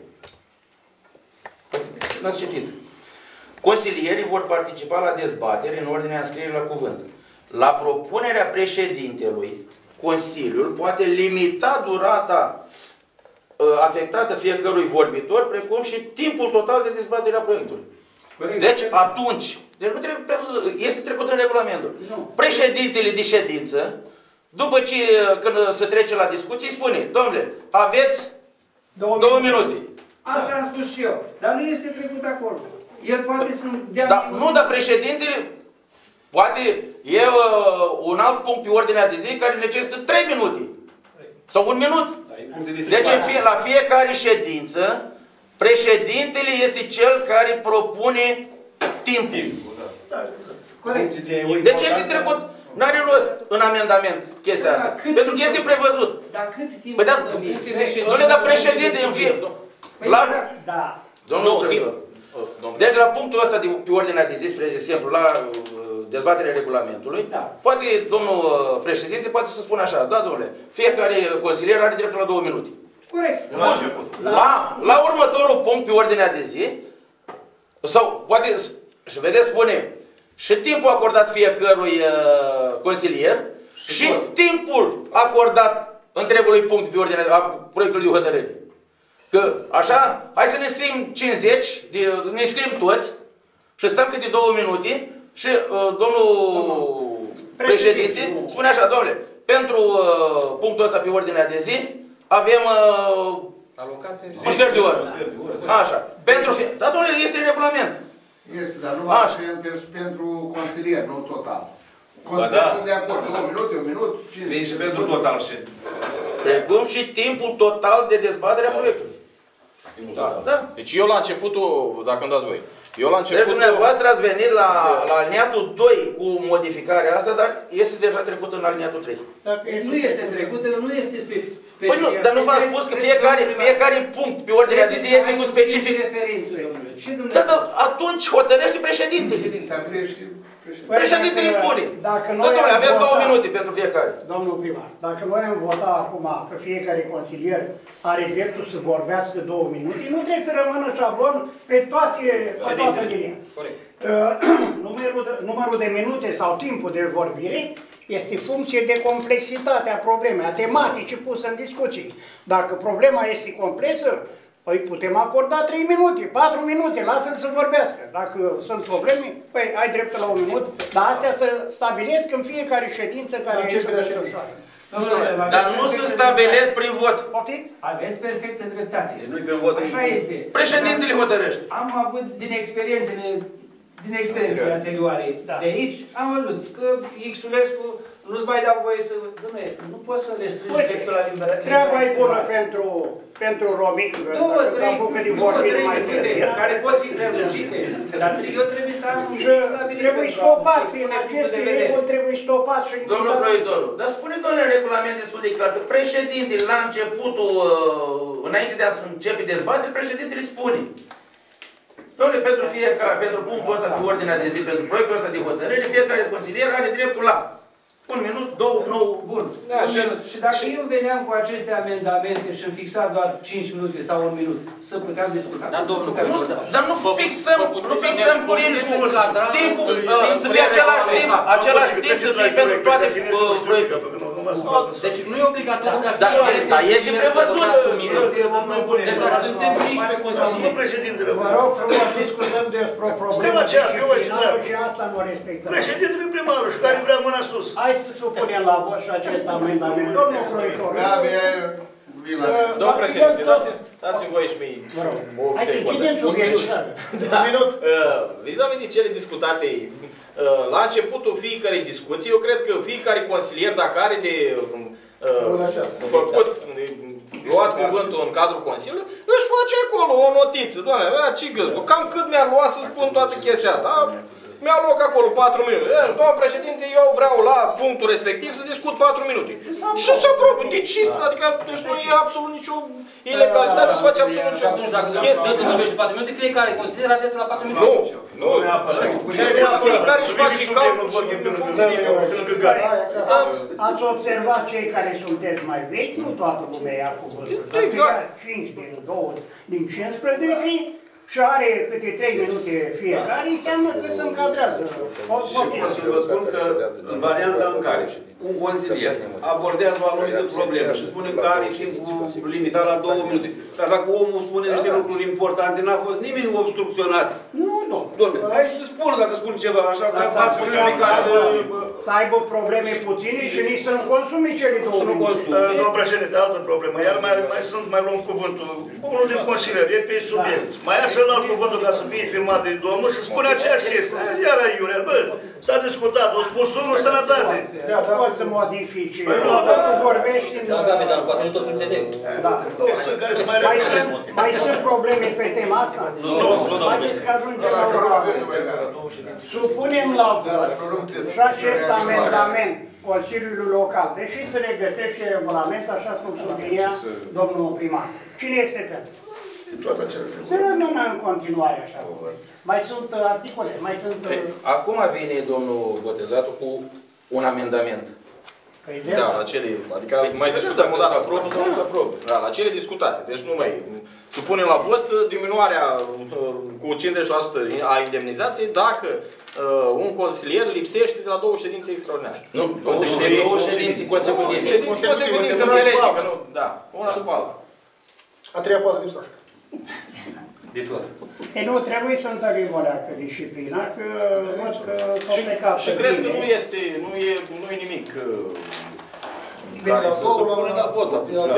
L-ați citit. Consilierii vor participa la dezbatere în ordinea înscrierii la cuvânt. La propunerea președintelui, Consiliul poate limita durata uh, afectată fiecărui vorbitor, precum și timpul total de dezbatere a proiectului. Corect. Deci, atunci, deci nu trebuie, este trecut în regulamentul. Nu. Președintele de ședință, după ce când se trece la discuții, spune, domnule, aveți două, două minute. Asta am spus și eu. Dar nu este trecut acolo. El poate să dea da, nu, dar președintele Poate e uh, un alt punct pe ordinea de zi care necesită trei minute. Sau un minut. Deci în fie, la fiecare ședință, președintele este cel care propune timpul. Corect. Deci este trecut. N-are rost în amendament chestia asta. Pentru că este prevăzut. Dar cât timp? Păi da, nu le da președinte în fie. La... Da. Domnul timp. Deci la punctul ăsta de pe ordinea de zi, spre exemplu, la dezbaterea regulamentului, da. Poate domnul președinte poate să spună așa, da, domnule, fiecare consilier are dreptul la două minute. Corect. La, la, la următorul punct pe ordinea de zi, sau poate, și vedeți, spune, și timpul acordat fiecărui uh, consilier și, și timpul acordat întregului punct pe ordinea a proiectului de hotărâre. Că așa, hai să ne scriem cincizeci, de, ne scriem toți și stăm câte două minute și uh, domnul președinte spune așa, domnule, pentru uh, punctul ăsta pe ordinea de zi avem uh, un sfert de oră. Așa. Pentru fi... Da, domnule, este în regulament. Este, dar numai pentru, pentru consilier, nu total. Consilier sunt de acord, două minute, un minut, cinci. Și pentru total și... Precum și timpul total de dezbatere a proiectului. Da. Da. Deci eu la începutul, dacă îmi dați voi, eu la începutul... Deci dumneavoastră ați venit la, la aliniatul doi cu modificarea asta, dar este deja trecut în aliniatul trei. Nu este trecută, nu este specific. Păi nu, dar nu v-am spus că fiecare, fiecare punct pe ordinea de zi este cu specific... Da, dar atunci hotărăște președintele. Președintele spune. Da, domnule, aveți două minute pentru fiecare. Domnul primar, dacă noi am votat acum că fiecare consilier are dreptul să vorbească două minute, nu trebuie să rămână șablon pe toate, pe toată linia. Numărul de, numărul de minute sau timpul de vorbire este funcție de complexitatea problemei, a tematicii puse în discuție. Dacă problema este complexă, păi putem acorda trei minute, patru minute, lasă-l să vorbească. Dacă sunt probleme, păi ai dreptul la un minut, dar astea să stabilesc în fiecare ședință care este desfășoară. Dar nu se stabilesc prin vot. Poftiți? Aveți perfectă dreptate. Așa este. Președintele hotărăște. Am avut din experiențele din experiențele anterioare da. De aici, am văzut că Xulescu nu-ți mai dau voie să... Dom'le, nu poți să restrângi dreptul la libertate. Treaba e bună pentru, pentru romic, două, trei, două, trei minute, care pot fi prelungite, dar eu trebuie să am un mic stabilit trebuie stopat, în aceste reguli trebuie stopat și... Domnul proiectorul, dar spune, domnule, în regulament destul de clar că președintele, la începutul, înainte de a începe dezbatere, președintele spune. Dom'le, pentru fiecare, pentru punctul ăsta de ordinea de zi, pentru proiectul ăsta de hotărâre, fiecare consilier are dreptul la un minut, două, nou, bun. Da, și, și dacă și eu veneam cu aceste amendamente și îmi fixa doar cinci minute sau un minut, să puteam discuta. Da, domnul, nu, dar nu fixăm, nu fixăm timpul, timpul, să fie același timp, același timp să fie pentru toate proiectele. Deci nu e obligatoriu ca dar este prevăzut. Deci dacă suntem cincisprezece consilieri. Nu președintele. Vă rog frumos, discutăm despre o problemă și asta nu respectăm. Președintele primarul și care vrea mâna sus. Hai să supunem la vot și acest amendament. Domnul proiector. Domnul președinte, dați-mi voie și mie o secundă. Un minut. Vis-a-vis de cele discutate la începutul fiecarei discuții, eu cred că fiecare consilier, dacă are de făcut, luat cuvântul în cadrul Consiliului, își face acolo o notiță. Doamne, cam cât mi-ar lua să spun toată chestia asta? Mi-a loc acolo patru minute. Domnul președinte, eu vreau la punctul respectiv să discut patru minute. Și se aprobă. De ce? Adică deci nu e absolut nicio ilegalitate, nu se face absolut nicio chestie. Dacă vorbești patru minute, fiecare consideră dreptul la patru minute. Nu, nu. Fiecare își face calcul și în funcție de... Ați observat cei care sunteți mai vechi, nu toată lumea ia cuvântul. Exact. cinci din două, din cincisprezece, și are câte trei minute fiecare, înseamnă că se încadrează. Și vă spun că în varianta în care un consilier abordează o anumită problemă și spune că are timpul limitat la două minute. Dar dacă omul spune niște lucruri importante, n-a fost nimeni obstrucționat. Nu, nu. Dom'le, hai să spună dacă spune ceva, așa că fați cârbi ca să... Să aibă probleme puține și nici să nu consume cele două minute. Domnul președinte, altă problemă. Iar mai, mai sunt, mai luăm cuvântul. Unul din consilier, e pe subiect. Mai ia să luăm cuvântul ca să fie filmat de domnul și spune aceeași chestie. Iar aiurea, bă, S-a discutat, a spus unul, sănătate. Poți să modifici. Tu vorbești în... Dar poate nu tot înțeleg. Mai sunt probleme pe tema asta? Nu, nu, nu. Haideți că ajungem la urmă. Supunem la vot și acest amendament Consiliului Local, deși se regăsește regulament, așa cum sublinia domnul primar. Cine este pentru? Toate acele. Să rămână în continuare așa. Mai sunt articole, mai sunt... Acum vine domnul Botezatul cu un amendament. Da, la cele, adică mai discutăm o dată, aprobă sau nu se aprobă. Da, la cele discutate. Deci nu mai... Supunem la vot diminuarea cu cincizeci la sută a indemnizației dacă uh, un consilier lipsește de la două ședințe extraordinare. Nu, două ședințe consecutive. Ședințe consecutive, să înțelege că nu... Da, una după alta. A treia poate lipsească. De tot. E nu trebuie să întărim o leacă disciplina, că văd că s-au plecat. Și cred că nu este, nu e, nu e nimic care să supune la vot.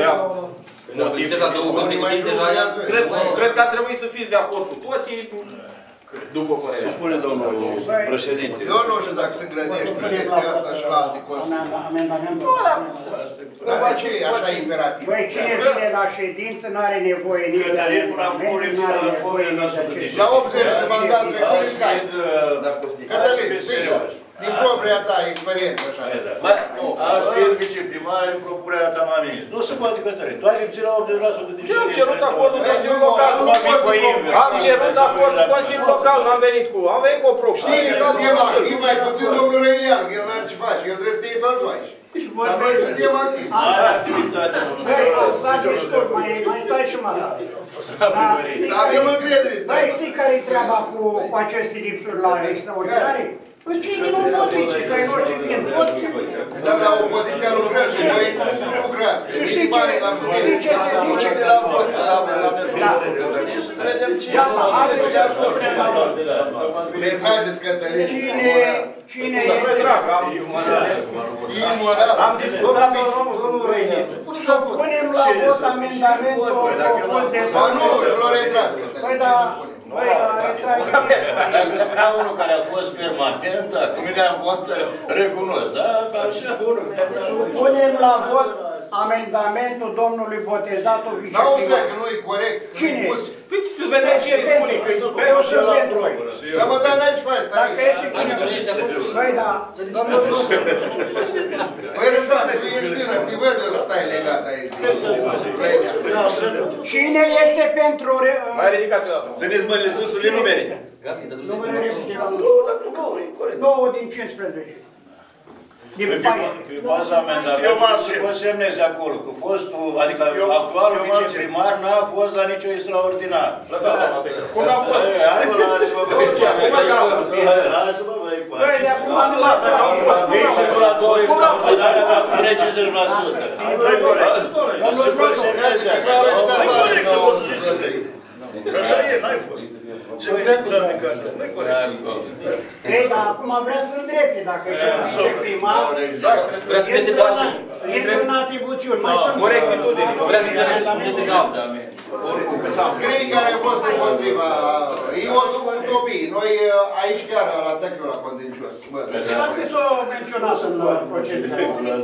La două consecutive deja... Cred că ar trebui să fiți de acord cu toții, după părerea. Spune domnul președinte. Eu nu știu dacă se grădește chestia asta și la alte Amendamentul. Dar de ce e așa imperativ? Băi, cine vine la ședință nu are nevoie nici de amendament, nu are nevoie nici de ce. La optzeci de mandat trecut, Cătălin, din propria ta experiență, așa. Aș fi viceprimar, în propunerea ta m-am zis. Nu se poate, Cătălin. Tu ai lipsit la optzeci la sută de ședințe. Eu am cerut acordul Consiliul Local. Am cerut acordul Consiliul Local, n-am venit cu... Am venit cu o propunere. Știi că suntem activi mai puțin domnul Răileanu, că el n-are ce face. El trebuie să te iei toți aici. Dar noi suntem activi. Asta e activitatea. Băi, s-a discut, mai stai și mă dată. Dar avem încredere. Băi, știi care-i treaba cu aceste lipsuri la extraordinare? Păi cine nu opoziție, că ai noștri vin, tot ce vine. Da, dar opoziția lucrează și voi nu lucrați. Și știi ce se zice? Da. Gata, haideți să spunem la vot. Le trageți, Cătălin. Cine, cine este? Imoral. Am discutat, domnul Răileanu. Să punem la vot amendamentul propus de... Ba nu, l-o retras, Cătălin. Păi da... Dacă spunea unul care a fost permanent, da, cu mine am pot recunosc, da? Așa unul. Punem la vot amendamentul domnului Botezatul viceprimar. N-auzi, că nu e corect. Cine? Păi, să vedem ce spune, că eu sunt pentru. Dar mă dai n-ai ce faci, stai. Dacă ești cine... Băi, da, domnul... Păi, Răzvan, tu ești tânăr, te văd eu stai legat aici. Cine este pentru... Mai ridicați o dată. Țineți mâinile sus, le numere. Numărele nouă din cincisprezece. Din pe baza amendamentului se pot semneze acolo, că fostul, adică actualul viceprimar n-a fost la nicio extraordinară. Cum n-a fost? Hai mă, lasă-mă, băi, lasă-mă, băi, băi, de acum nu m-a vei și tu la două extraordinare avea treizeci la sută. Nu-i corect. Se pot semneze acolo. Nu-i corect, că poți să zici asta. Așa e, n-ai fost. Ce drept, dar de cartea, nu-i corect. Ei, dar acum vrea să îndrepte, dacă e viceprimar, intră în atribuțiuni, mai sunt... Corectitudine. Vrea să îndrepte de altă. Scrii care au fost împotriva, e o utopie. Noi aici chiar la atacă la contencios. Și asta s-a menționat în procedură.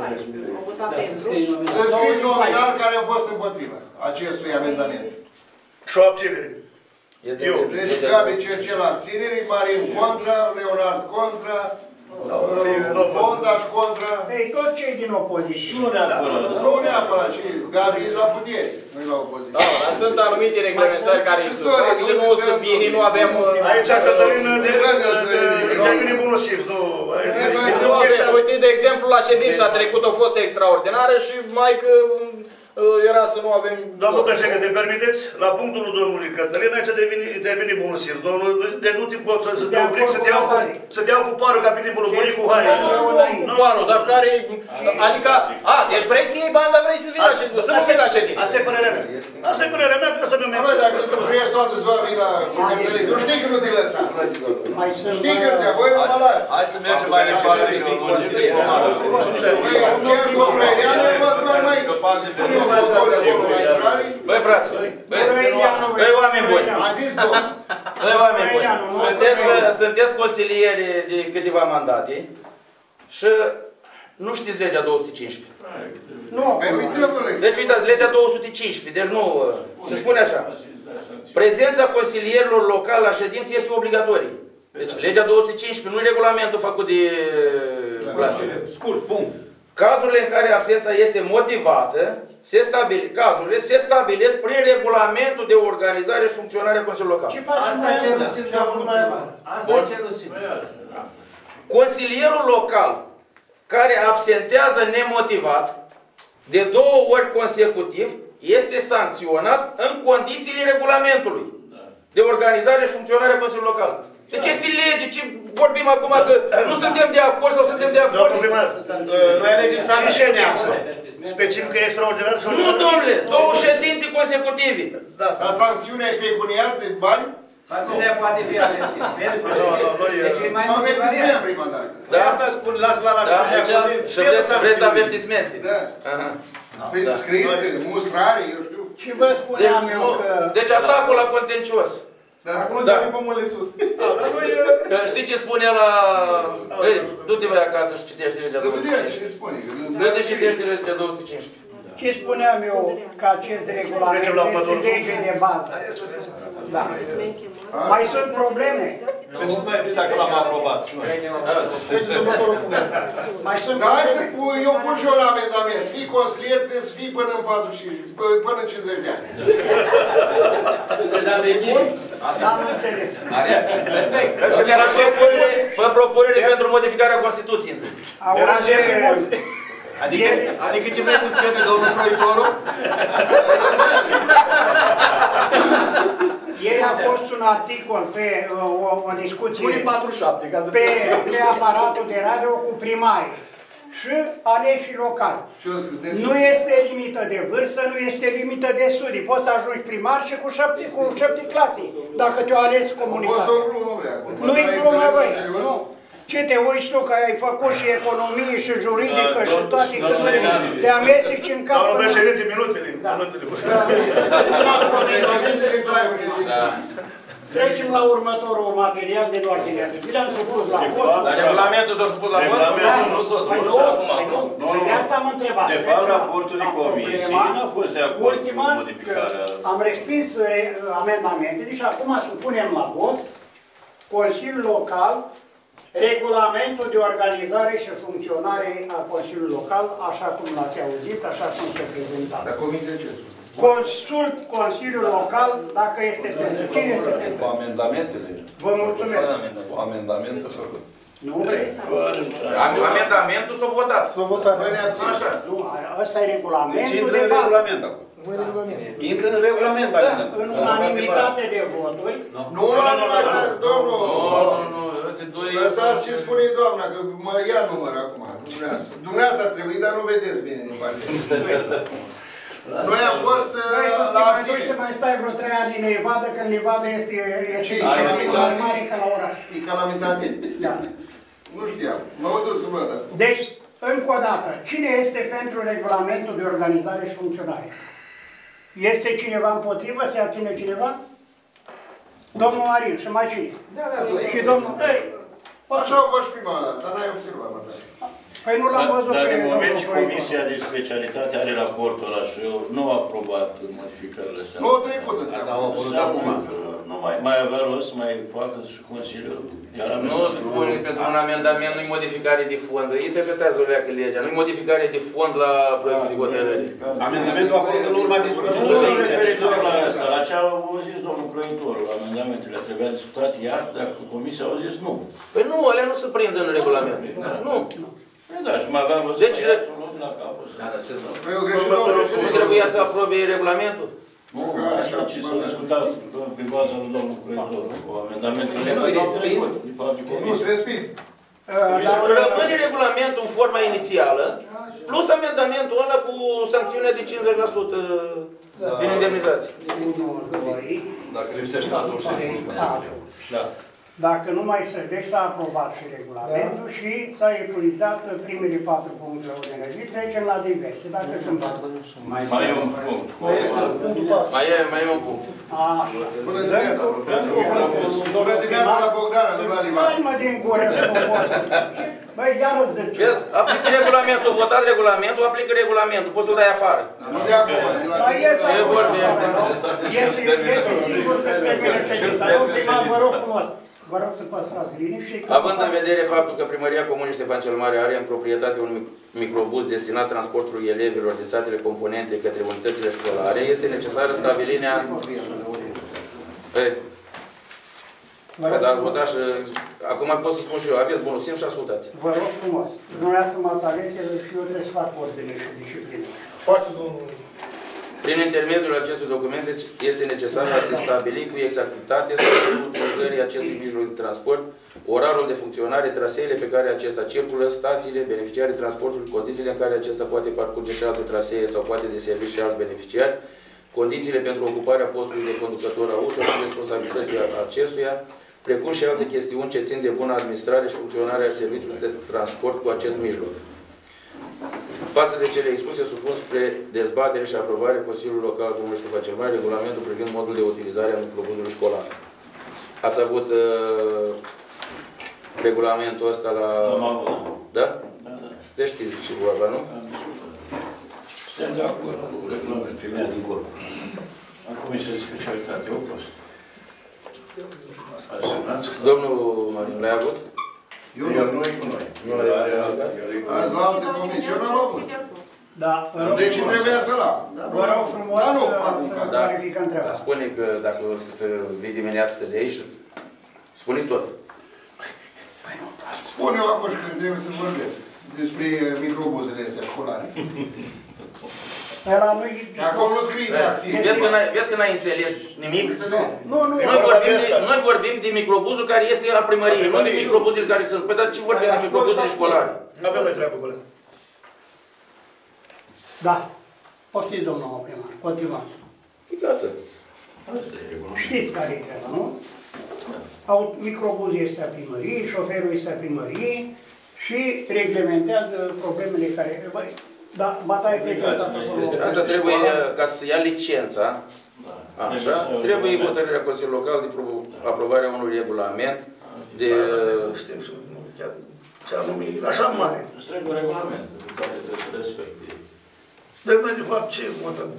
Să scriți nominal care au fost împotriva acestui amendament. Și o abținere. Eu. Deci Gabi Cercel abținere, Marin contra, Leonard contra, Fondaș contra. Ei, toți cei din opoziție. Nu neapărat. Nu neapărat, ci Gabi e la putere, nu e la opoziție. Da, dar sunt anumite reglementări care se fac și nu să vine, nu avem... Aici, Cătălină, de gândit bunul simț, nu... Uite, de exemplu, la ședința trecută a fost extraordinară și mai că... era să nu avem... Domnul președinte, îmi permiteți? La punctul lui domnului Cătălin, aici intervine bunul simț. Domnul, deci nu te pot să te oblig să te iau cu parul ca pe timpul lui bunicul Haine. Nu parul, dar care... Adică... A, deci vrei să iei bani, dar vrei să vii la ședință. Să nu vii la ședință. Asta e părerea mea. Asta e părerea mea, să nu-mi menționez. Dacă să vrei toată ziua vii la Cătălin, nu știi că nu te lăsa. Știi că te voi nu mă las. Hai să mergem mai departe. Băi, fraților, băi, oameni buni, Băi, oameni buni, sunteți, sunteți consilieri de câteva mandate și nu știți legea două sute cincisprezece. Nu. Deci uitați, legea două sute cincisprezece, deci nu, se spune așa. Prezența consilierilor locali la ședință este obligatorie. Deci legea două sute cincisprezece, nu e regulamentul făcut de clasă. Scurt, punct. Cazurile în care absența este motivată, se stabile, cazurile se stabilesc prin regulamentul de organizare și funcționare a Consiliului Local. Ce facem Asta mai ce mult? nu simt Ce-a făcut mai mult? Asta ce nu simt. Consilierul local care absentează nemotivat de două ori consecutiv este sancționat în condițiile regulamentului de organizare și funcționare a Consiliului Local. Deci este lege, ce vorbim acum că nu suntem de acord sau suntem de acord? Domnul primar, noi alegem sancțiunea. Specifică extraordinar? Nu, domnule, două ședințe consecutive. Da, dar sancțiunea e pecuniar de bani? Sancțiunea poate fi avertisment. Deci e mai mult avertisment prima dată. Da? Asta spun, las la la Da, și vreți, vreți avertismente. Da. Aha. Scris, mustrare, eu știu. Și vă spuneam eu că... Deci atacul la contencios. Acum Da. dă-mi pomule sus. Știi ce spune la... Ei, du-te voi acasă și citește legea două sute cincisprezece. Du-te și citește legea două sute cincisprezece. Ce spuneam eu că acest regulament este lege de bază. Da. Mai sunt probleme? Deci mai fi dacă l-am aprobat. Mai sunt Da, hai să probleme? pun, eu pun și eu un amendament. Fii consilier, trebuie să fii până în patruzeci și cinci, până în cincizeci de ani. N-am înțeles. Perfect. Fă propunere pentru modificarea Constituției întâi. Adică, adică ce vreți să scrie domnul proiectorul? Ieri a fost un articol pe o, o discuție Pune patruzeci și șapte, ca să pe, pe aparatul de radio cu primarii și aleșii locali. Nu este limită de vârstă, nu este limită de studii. Poți să ajungi primar și cu șapte, cu șapte clase, dacă te-o ales comunitatea. Nu-i glumă, băi, nu. Ce te uiți tu că ai făcut și economie și juridică și toate câtele de amesteci în cap? Domnul președinte, minutele, minutele. Trecem la următorul material din ordinea de zi. L-am supus la vot. Dar regulamentul s-a supus la vot? Regulamentul nu s-a supus acum. De asta am întrebat. De fapt, raportul de comisie nu a fost de acord cu modificarea. Am respins amendamentele și acum supunem la vot Consiliul Local, regulamentul de organizare și funcționare a Consiliului Local, așa cum l-ați auzit, așa cum se prezenta. Dar comisia ce? Consult Consiliul Local dacă este pentru. Cine este pentru? Cu amendamentele. Vă mulțumesc. Cu amendamentul să văd. Nu vreți. Amendamentul s-a votat. S-a votat. Așa. Nu, ăsta e Deci regulamentul intră de în bază. regulament acum. Intră în regulament acum. În unanimitate de voturi. Nu, nu, nu, domnul. Nu, nu, lăsați ce spune doamna, că mă ia număr acum. Dumneavoastră. Dumneavoastră ar trebui, dar nu vedeți bine din partea. Noi am fost la abținere. Și mai stai vreo trei ani în Nevada, că în Nevada este calamitate mare ca la oraș. E calamitate? Da. Nu știam. Mă văd să văd asta. Deci, încă o dată, cine este pentru regulamentul de organizare și funcționare? Este cineva împotrivă? Se abține cineva? Domnul Marin și mai cine? Da, da, și domnul... Ei, așa au fost prima dată, dar n-ai observat, mă. Păi nu l-am văzut Dar pe în moment domnul și proiector. Comisia de Specialitate are raportul ăla și eu nu a aprobat modificările astea. Nu a trecut. Asta au apărut acum. Nu mai, mai avea rost să mai facă și Consiliul. Iar Nu se pune pentru un amendament, nu-i modificare de fond. Interpretează o leacă legea, nu-i modificare de fond la proiectul de hotărâre. Amendamentul acolo în urma discuției. Nu referitor la asta, la ce a zis domnul proiectorul, amendamentele trebuia discutat iar, dacă Comisia au zis nu. Păi nu, alea nu se prind în regulament. Nu. Da, și mai aveam rost Deci, să luăm la capăt. Păi eu greșit, domnul nu președinte. trebuia să aprobe regulamentul? Nu, așa ce s-a discutat pe baza lui domnul proiector, cu amendamentele. Nu, e respins. Nu, se respins. Rămâne regulamentul în forma inițială, plus amendamentul ăla cu sancțiunea de cincizeci la sută din indemnizație. Dacă lipsește atunci. patru. Da. Dacă nu mai se, deci s-a aprobat și regulamentul da. Și s-a epuizat primele patru puncte de ordine de zi, trecem la diverse, dacă sunt patru. Mai, mai e un punct. Mai e, mai e un punct. Așa. Bună dimineața. Bună dimineața la Bogdana, nu la Liman. Hai mă din gură, că nu poți. Băi, iară zice. Aplică regulamentul, s-a votat regulamentul, aplică regulamentul, poți să-l dai afară. Nu de acum, de la ce vorbești? Este sigur că se termină ședința. Domnul primar, vă rog frumos. Vă rog să păstrați liniște. Având în vedere faptul că Primăria Comunei Ștefan cel Mare are în proprietate un microbus destinat transportului elevilor din satele componente către unitățile școlare, este necesară stabilirea... Dar ați votat și... Acum pot să spun și eu, aveți bunul simț și ascultați. Vă rog frumos. Dumneavoastră m-ați ales, și eu trebuie să fac ordine și disciplină. Face, domnul. Prin intermediul acestui document este necesar a se stabili cu exactitate stadiul utilizării acestui mijloc de transport, orarul de funcționare, traseele pe care acesta circulă, stațiile, beneficiarii transportului, condițiile în care acesta poate parcurge și alte trasee sau poate deservi și alți beneficiari, condițiile pentru ocuparea postului de conducător auto și responsabilității acestuia, precum și alte chestiuni ce țin de bună administrare și funcționare a serviciului de transport cu acest mijloc. Față de cele expuse, supun spre dezbatere și aprobare Consiliului Local Comunei Ștefan cel Mare, regulamentul privind modul de utilizare a microbuzului școlar. Ați avut uh, regulamentul ăsta la... Am avut. Da? Da, da. Deci știți ce vorba, nu? Am discutat. Suntem de acord cu regulamentul. Filmează în corp. Acum este de specialitate, o prost. Domnul Marin, l-ai avut? Eu nu-i cu noi. Nu l-ai avut? Azi la alte comisii, eu n-am avut. Da, deci trebuia să l-am. Vă rog frumos să clarificăm treaba. Spune că dacă o să vii dimineața să le iei și spune tot. Spun eu acum când trebuie să vorbesc despre microbuzele astea școlare. Acolo nu scrie taxi. Vezi că n-ai înțeles nimic? Nu, nu. Noi vorbim de microbuzul care este al primăriei, nu de microbuzele care sunt. Păi dar ce vorbim de microbuzele școlare? Avem mai treabă cu ele. Da. Poftiți, domnul primar. Continuați. Gata. Știți care e treaba, nu? Microbuzul este a primăriei, șoferul este a primăriei și reglementează problemele care... Da, bataie prezentată acolo. Deci asta trebuie, ca să ia licența, așa, trebuie hotărârea Consiliului Local de aprobarea unui regulament de... Așa mare. Îți trebuie regulament pe care trebuie să respecti. Dar noi, de fapt, ce votăm?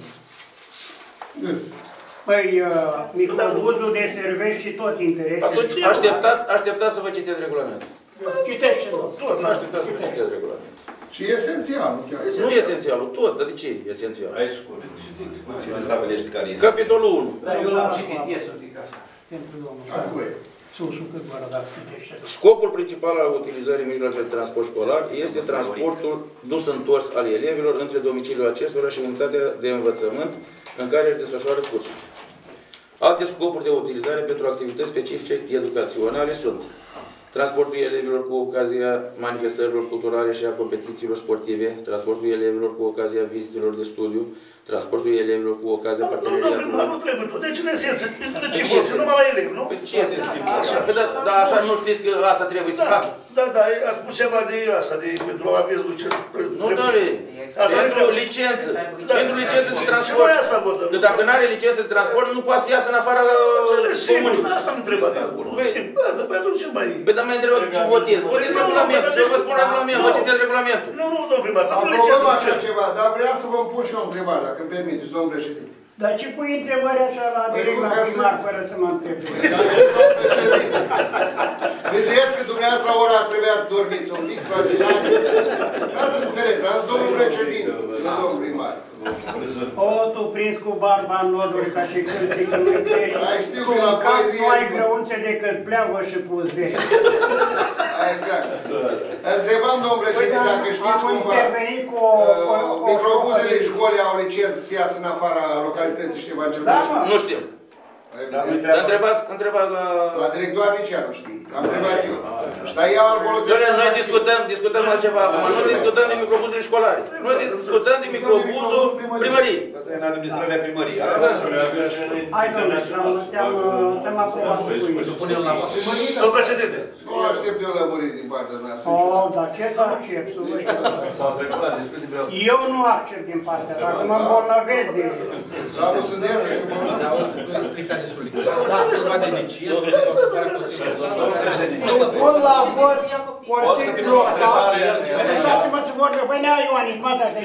Păi, microbuzul deservește tot interesul. Atunci așteptați, așteptați să vă citesc regulamentul. Citește tot. Tot, așteptați să vă citesc regulamentul. Și e esențial, nu chiar. Nu e esențialul, tot, dar de ce e esențial? Aici citiți. Cine stabilește care este? Capitolul unu. Da, eu l-am citit, e să zic așa. Pentru domnul. Susul cât vă arăt, citește. Scopul principal al utilizării mijloacelor de transport școlar este transportul dus-întors al elevilor între domiciliul acestora și unitatea de învățământ în care își desfășoară cursul. Alte scopuri de utilizare pentru activități specifice educaționale sunt transportul elevilor cu ocazia manifestărilor culturale și a competițiilor sportive, transportul elevilor cu ocazia vizitelor de studiu, transportul elevilor cu ocazia parteneriatului... Nu, nu trebuie tot. Deci, în esență, de ce fost? Numai la elevi, nu? Ce esență? Dar așa nu știți că asta trebuie să facă? Da, da, a spus ceva de asta, de pentru aviz duce... Nu, doamne, pentru licență. Pentru licență de transport. Că dacă nu are licență de transport, nu poate să iasă în afara comunii. Asta am întrebat acolo. Păi atunci ce mai... Păi dar m-ai întrebat ce votez. Votez regulamentul. Și eu vă spun regulamentul. Vă citesc regulamentul. Nu, nu, domnul primar. Aprobăm așa ceva, dar vreau să vă pun și o întrebare, dacă îmi permiteți, domnul președinte. Dar ce pui întrebarea așa la direct la primar, fără să mă întrebi? Vedeți că dumneavoastră la ora trebuia să dormiți un pic, n-ați înțeles, ați domnul președinte, nu domnul primar. O, tu prins cu barba în noduri ca și când zic că nu-i perii. Tu în cap nu ai grăunțe decât pleavă și pus de. Exact. Întrebam, domnul președinte, dacă știți cumva, microbuzele școlii au licență să iasă în afara localității Ștefan cel Mare? Nu știm. Să întrebați, întrebați la... La directoare nici ea nu știi. Am întrebat eu. Și dar ea acolo... Noi discutăm, discutăm altceva acum. Nu discutăm de microbuzul școlare. Noi discutăm de microbuzul primăriei. Asta e în administrarea primăriei. Hai, domnule, te-am aprobat să pui. Supunem la vot. Domnul președinte. Nu aștept eu lămuriri din partea mea. Oh, dar ce să accept? S-au trecut la discuții vreau. Eu nu accept din partea, dacă mă îmbolnăvesc de... Sau nu sunt eu și mă... Dar o explicat destul de clar. Dacă ceva de licie, Supun la vot Consiliul Local. Lăsați-mă să vorbesc. Băi, nea Ioan, nici mă dată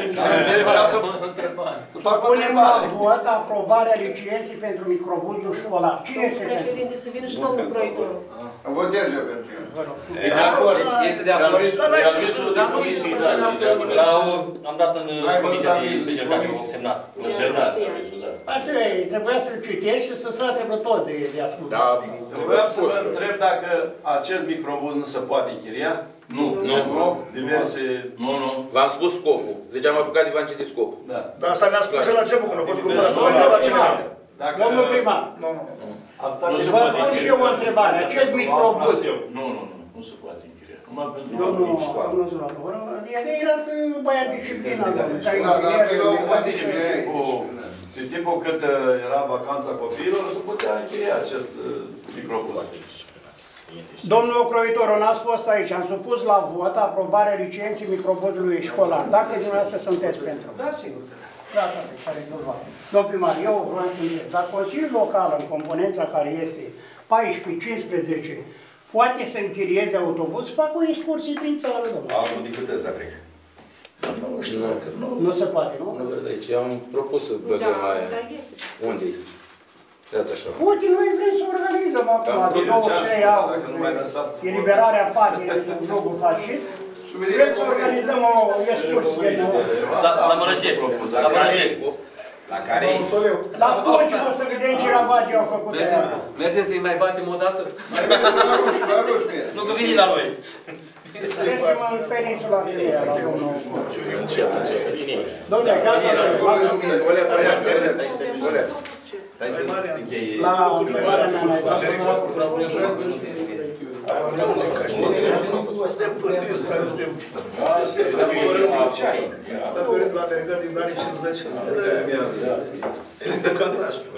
Punem la vot aprobarea licenței pentru microbuzul școlar. Cine se vede? Președinte, să vină și domnul proiectorul. Votez eu pentru el. E de acord, este de acord. Dar nu ești am dat în comisia de specialitate, am semnat. Asta e, trebuia să-l citești și să se trebuie toți de ascultat. Vreau să vă întreb dacă acest microbuz nu se poate închiria. Nu, nu. Diverse... Nu, nu. V-am spus scopul. Deci am apucat de v-am citit scopul. Da. Dar asta ne-a spus la început, când a fost cumpărat. Domnul primar. Nu, nu, nu. Vă pun și eu o întrebare. Acest microbuz... Nu, nu, nu. Nu se poate închiria. Numai pentru Domnul Zulator, erați băiat disciplinat, domnule. Da, dar pe la o poziție de aici. În timpul cât era vacanța copiilor, se putea închiria acest microbuz. Domnul Croitor, n-ați fost aici. Am supus la vot aprobarea licenței microbuzului școlar. Dacă dumneavoastră sunteți pentru. Da, sigur. Da, da, s-a rezolvat. Domnul primar, eu vreau să întreb. Dacă Consiliul Local, în componența care este paisprezece cincisprezece, poate să închirieze autobuz, fac o excursie prin țară, domnule. Altul decât ăsta, cred. Nu știu dacă nu. Nu se poate, nu? Nu văd aici. Eu am propus să băgăm mai... Unde? Dați așa. Uite, noi vrem să organizăm acum, de douăzeci și trei august, eliberarea patrii în jocul fascist. Vrem să organizăm o excursie nouă. La Mărășești. La Mărășești. La care? La Punci, mă, să vedem ce ravage au făcut aia. Mergeți să-i mai batem o dată? La ruși, bine. Nu că vine la noi. Mergem în peninsula Chilia, la domnul Domnule, gata, la întrebarea mea mai dat. Suntem pândiți, care suntem... La vergat din anii cincizeci. E catastru.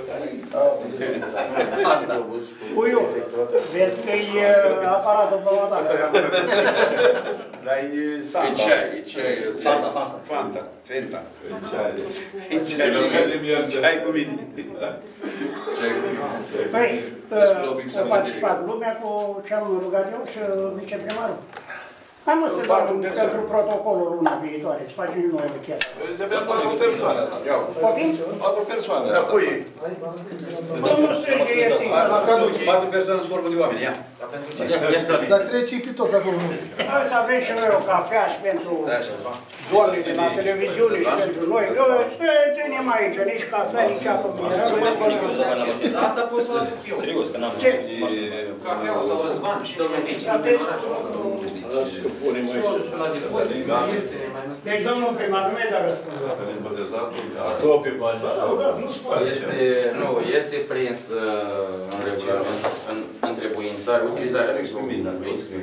Puiu, vezi că-i aparatul pe motor. Dar e samba. E ceai, e ceai. Fanta, Fanta. Fanta, Fanta. E ceai. E ceai cu mine. Păi, a participat lumea cu ce am rugat eu și viceprimarul. Hai mă să dăm pentru protocolul luna viitoare, să facem noi o chiar. Depinde patru persoane. Poftim? Patru persoane. Da, cui? Domnul Sârghe este. Patru persoane sunt vorbă de oameni, ia. Dar trei cipi tot acolo. Hai să avem și noi o cafea și pentru doamne de la televiziune și pentru noi. Noi ținem aici, nici cafea, nici apă. Asta pot să o aduc eu. Serios, că n-am Ce? Cafeaua sau Răzvan, cine mai vine? Deci, domnul primar, nu mi-ai dat răspunsul. Este, nu, este prins în regulament, în întrebuințare, utilizarea microbuzului.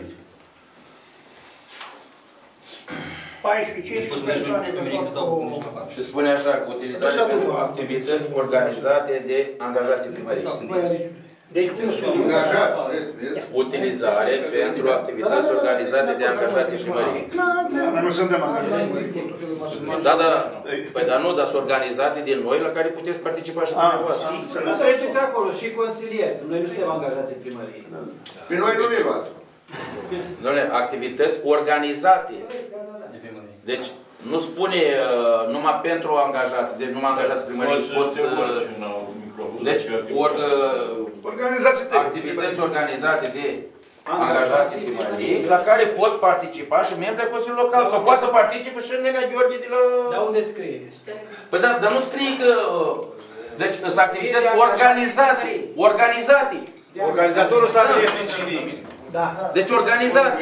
paisprezece cincisprezece persoane de tot cu... Și spune așa, că utilizarea pentru activități organizate de angajații primării. Deci cum sunt? Angajați, Utilizare pentru activități organizate de angajații primării. Nu suntem angajați. Da, da, păi dar nu, dar sunt organizate din noi la care puteți participa și dumneavoastră. Nu treceți acolo și consilieri. Noi nu suntem angajați în primărie. Pe noi nu ne luați. Doamne, activități organizate. Deci, nu spune uh, numai pentru angajați, deci numai angajați primării pot să... Deci, or, uh, activități organizate de angajații primării, la care pot participa și membrii Consiliului Local. Sau poate să participe și Nenea Gheorghe de la... Dar unde scrie? Păi da, dar nu scrie că... Deci, sunt activități organizate. Organizate. Organizatorul stabilește cine. Da. Deci organizate.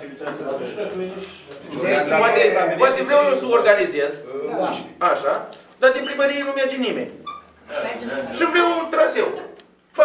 Poate, poate vreau eu să organizez. Așa. Dar din primărie nu merge nimeni. Și vreau un traseu.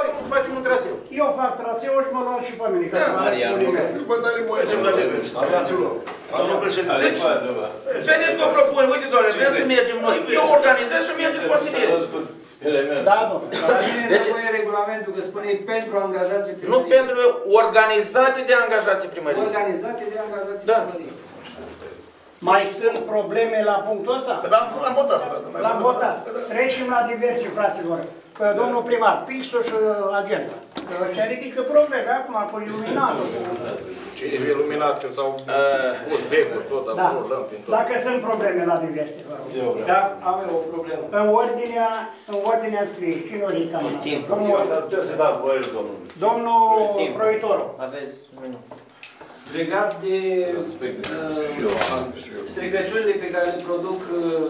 traseu. Eu fac traseu și mă luați și pe mine. Da, Marian, Mergem la nivel. Domnul președinte. Deci, vedeți că o propun, uite, doamne, trebuie să mergem noi. Eu organizez și mergeți consilieri. Da, domnule. La mine e nevoie regulamentul că spune pentru angajații primării. Nu pentru organizate de angajații primării. Organizate de angajații Da. primării. Mai sunt probleme la punctul ăsta? L-am votat. L-am votat. Trecem la diverse, fraților. Domnul primar, pixul și agenda. Ăștia ridică probleme acum cu iluminatul. Ce e iluminat, că s-au pus becuri, tot acolo, lămpi, tot. Dacă sunt probleme la diverse, vă rog. Da, am eu o problemă. În ordinea, în ordinea scrie, cine o ridică mâna? Ce să dați voie, domnul? Domnul proiectorul. Aveți minut. Legat de uh, stricăciunile pe care le produc uh,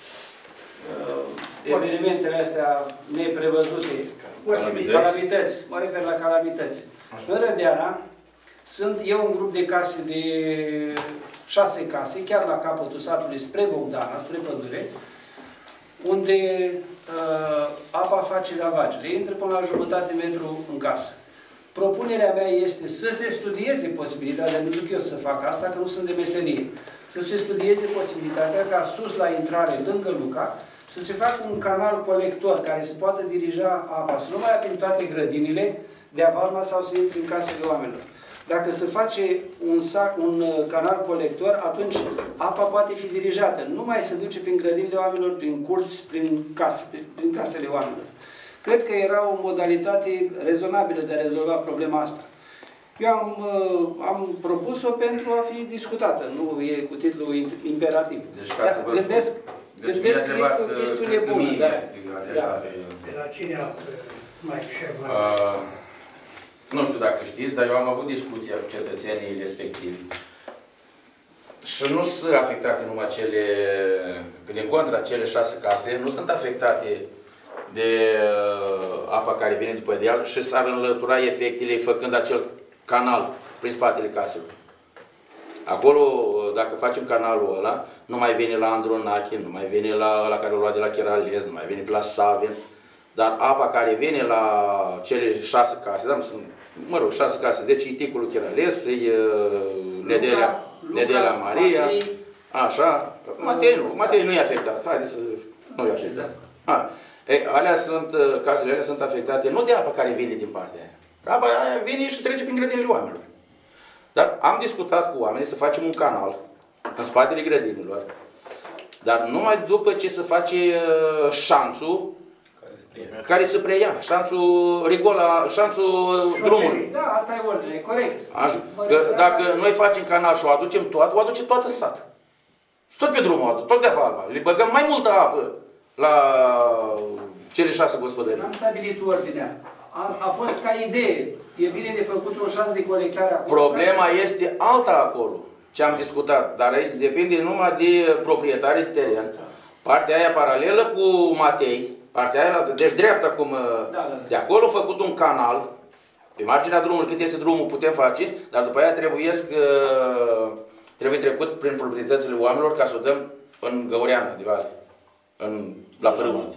uh, evenimentele astea neprevăzute, calamități, mă refer la calamități. În Rădeana sunt eu un grup de case de șase case, chiar la capătul satului, spre Bogdana, spre pădure, unde uh, apa face ravagile. Intră până la jumătate metru în casă. Propunerea mea este să se studieze posibilitatea, nu zic eu să fac asta, că nu sunt de meserie, să se studieze posibilitatea ca sus la intrare, lângă Luca, să se facă un canal colector care să poată dirija apa, să nu mai ia prin toate grădinile de avalma sau să intre în casele oamenilor. Dacă se face un, sac, un canal colector, atunci apa poate fi dirijată. Nu mai se duce prin grădinile oamenilor, prin curți, prin, case, prin casele oamenilor. Cred că era o modalitate rezonabilă de a rezolva problema asta. Eu am, am propus-o pentru a fi discutată, nu e cu titlul imperativ. Deci, ca să vă gândesc, deci gândesc că este o chestiune bună. Da. Da. De la cine a mai șef? Uh, nu știu dacă știți, dar eu am avut discuția cu cetățenii respectivi. Și nu sunt afectate numai cele, că din contra, cele șase case nu sunt afectate de uh, apa care vine după deal și s-ar înlătura efectele făcând acel canal prin spatele caselor. Acolo, dacă facem canalul ăla, nu mai vine la Andronache, nu mai vine la ăla care o lua de la Cheralez, nu mai vine pe la Saven, dar apa care vine la cele șase case, da, sunt, mă rog, șase case, deci e Ticul Cheralez, e uh, Nedelea, Nedelea Maria, așa, Matei nu, Matei nu e afectat, haideți să nu e afectat. Ha. Ei, alea sunt, casele alea sunt afectate nu de apa care vine din partea aia. Apa aia vine și trece prin grădinile oamenilor. Dar am discutat cu oamenii să facem un canal în spatele grădinilor, dar numai după ce se face uh, șanțul care se preia, șanțul rigola, șanțul drumului. Da, asta e ordine, corect. Așa. Că dacă noi facem canal și o aducem toată, o aduce toată în sat. Și tot pe drumul, tot de avalma. Le băgăm mai multă apă la cele șase gospodării. Am stabilit ordinea. A, a fost ca idee. E bine de făcut un șans de colectare acolo. Problema este alta acolo, ce am discutat. Dar aici depinde numai de proprietarii de teren. Partea aia paralelă cu Matei, partea aia, deci dreapta cum, da, da. De acolo făcut un canal, pe marginea drumului, cât este drumul putem face, dar după aia trebuie, trebuie trecut prin proprietățile oamenilor ca să o dăm în Găureana de Vale, în, la Părâmă.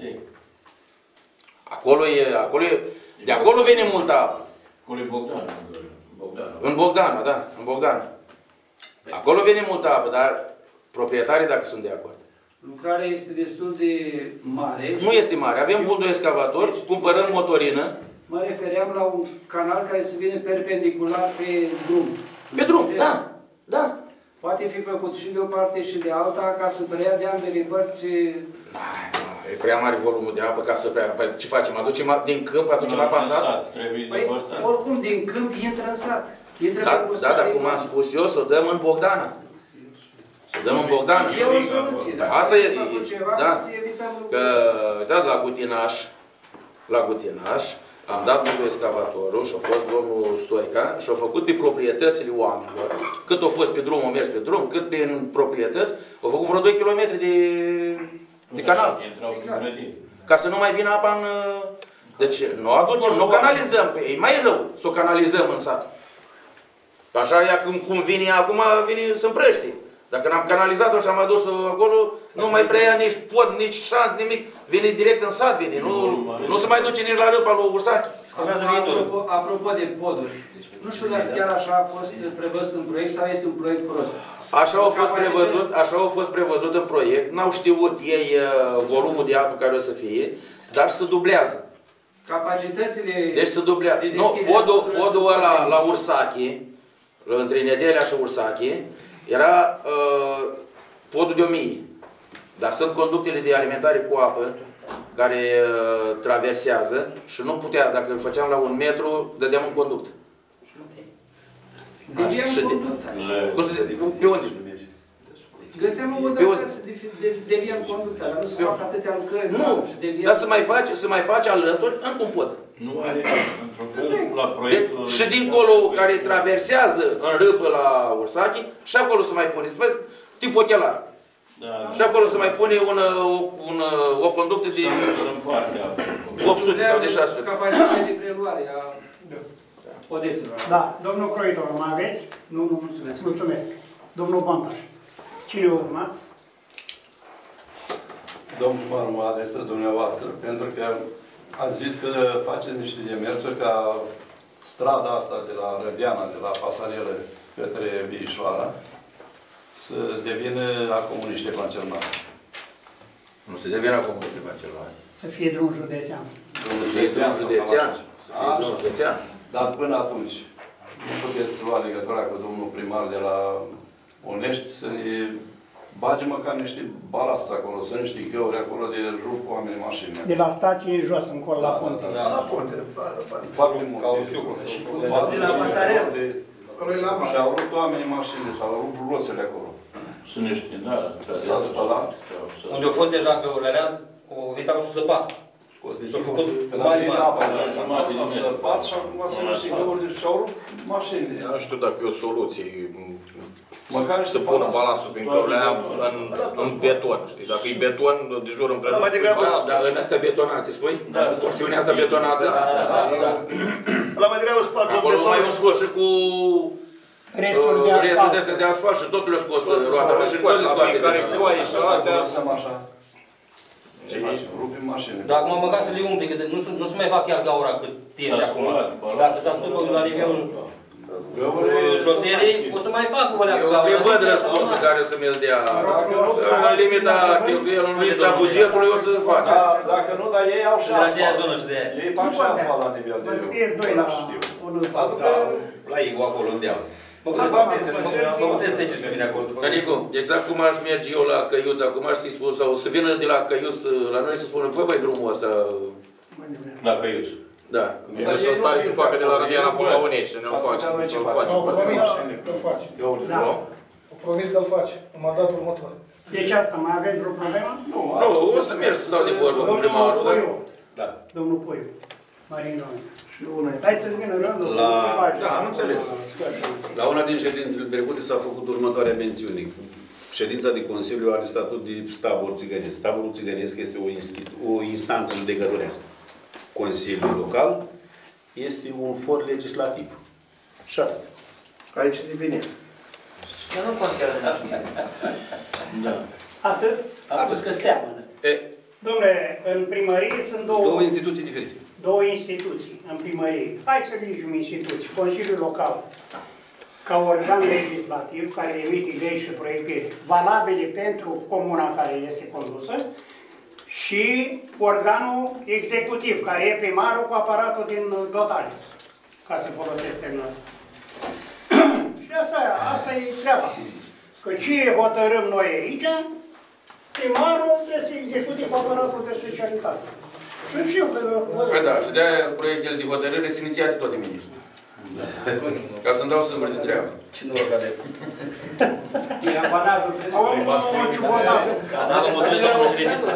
Acolo e, acolo e, de acolo vine multă apă. Acolo e Bogdana. În Bogdana, da, în Bogdana. Acolo vine multă apă, dar proprietarii dacă sunt de acord. Lucrarea este destul de mare. Nu este mare. Avem buldo excavator, cumpărăm motorină. Mă refeream la un canal care să vină perpendicular pe drum. Pe drum, da, da. Poate fi făcut și de o parte și de alta ca să preia de ambele părți. E prea mare volumul de apă ca să prea... Păi ce facem? Aducem din câmp, aducem apa în sat? Păi, oricum, din câmp intră în sat. Intră da, da, dar cum am spus eu, să dăm în Bogdana. Să dăm în Bogdana. E o soluție, da. Asta e, ceva da. Să evităm că, uitați, la Gutinaș, la Gutinaș, am dat cu excavatorul și a fost domnul Stoica și a făcut pe proprietățile oamenilor. Cât a fost pe drum, a mers pe drum, cât prin proprietăți, a făcut vreo doi kilometri de, de canal. Ca să nu mai vină apa în... Deci nu o aducem, nu o canalizăm. E mai rău să o canalizăm în sat. Așa ea cum, cum vine acum, vine să împrăște. Dacă n-am canalizat-o și am adus-o acolo, nu mai prea ia nici pod, nici șanț, nimic. Vine direct în sat, vine. Nu, nu se mai duce nici la râpa lui Ursache. Apropo, apropo de poduri, nu știu dacă chiar așa a fost prevăzut în proiect sau este un proiect folos. Așa au fost prevăzut, așa au fost prevăzut în proiect. N-au știut ei volumul de apă care o să fie, dar se dublează. Capacitățile... Deci se dublează. Nu, podul, podul ăla la Ursache, între Nedelea și Ursache, era uh, podul de o mie. Dar sunt conductele de alimentare cu apă care uh, traversează și nu putea, dacă îl făceam la un metru, dădeam un conduct. Deviam un conduct? Pe unde? Găseam o modalitate să deviam conducta, dar nu se fac atâtea lucrări. Nu, dar să mai faci, să mai faci alături încă un pod. Nu are la proiectul... Și dincolo, care traversează în râpă la Ursache, și acolo să mai pune, vezi, tip ochelar. Și acolo se mai pune un, un, o conductă de opt sute sau de șase sute. Capacitatea de preluare a podeților. Da, domnul Croitor, mai aveți? Nu, nu, mulțumesc. Mulțumesc. Domnul Bantaș. Cine a urmat? Domnul primar, mă adresez dumneavoastră, pentru că ați zis că faceți niște demersuri ca strada asta de la Rădeana, de la pasarelă către Biișoara, să devină a comuniști evangelmari. Nu se devină a comuniști evangelmari. Să fie drum județean. Să fie drum județean. Să fie drum județean. Dar până atunci, nu puteți lua legătura cu domnul primar de la Onești să ne bage măcar niște balast acolo, să niște găuri acolo de rup oamenii mașini. De la stație jos, încolo la ponte. La ponte. Foarte mult. De la pasarelă. Și au rupt oamenii mașini, și au rupt roțele acolo. Sunt niște, da, s-a spălat. Unde au fost deja găurile alea, au venit acolo și zăpat. S-au făcut mari mari. Am sărpat și acum sunt niște găuri și au rupt mașini. Nu știu dacă e o soluție. Măcar să pună balastul prin cărurile alea în beton. Știi? Dacă e beton, de jur împrejur. Dar în astea betonate, spui? Da. Porțiunea asta betonată? La mai degrabă spart tot acolo mai un scos și cu restul de asfalt. Restul de astea de asfalt și totul le scos roata mașini, tot le scoate. Care ploaie și astea. Ce faci? Rupim mașini. Dar acum măcar să le umple, că nu se mai fac chiar gaura cât este acum. Dacă s-a spus la nivelul șoselei, o să mai fac o leacă gaură. Eu prevăd răspunsul care să mi-l dea. În limita cheltuielor, în limita bugetului, o să face. Dacă nu, dar ei au și asfalt. Ei fac și asfalt la nivel de... Vă scrieți doi la unul. La I G U acolo unde au. Mă puteți treceți pe mine acolo. Cănicu, exact cum aș merge eu la Căiuț, acum aș să-i spun, sau să vină de la Căiuț la noi să spună, fă băi drumul ăsta. La Căiuț. Da. Dar să stare să facă de la Rădeana până la Unești, să ne-l face. Au promis că-l face. Au promis că-l face în mandatul următor. Deci asta, mai aveți vreo problemă? Nu, o să merg să stau de vorbă cu primarul. Domnul Puiu. Domnul Puiu. Marin Doamne. Hai să vină rândul. La... Da, am înțeles. La una din ședințele trecute s-a făcut următoarea mențiune. Ședința de Consiliu are statut de stabor țigănesc. Staborul țigănesc este o, o instanță judecătorească. Consiliul local este un for legislativ. Și atât. Aici devine. Dar nu contează. Da. Atât? A spus că seamănă. Dom'le, în primărie sunt două... Două instituții diferite. Două instituții în primărie. Hai să zicem instituții. Consiliul Local, ca organ legislativ care emite legi și proiecte valabile pentru comuna care este condusă, și organul executiv, care e primarul cu aparatul din dotare, ca să folosesc termenul ăsta. Și asta, asta e treaba. Că ce hotărâm noi aici, primarul trebuie să execute cu aparatul de specialitate. Și știu că... Păi da, și de-aia proiectele de hotărâre sunt inițiate tot de mine. Ca să-mi dau sâmbăr de treabă. Ce nu vă cadeți? E apanajul principal. Da, vă mulțumesc, domnul președinte.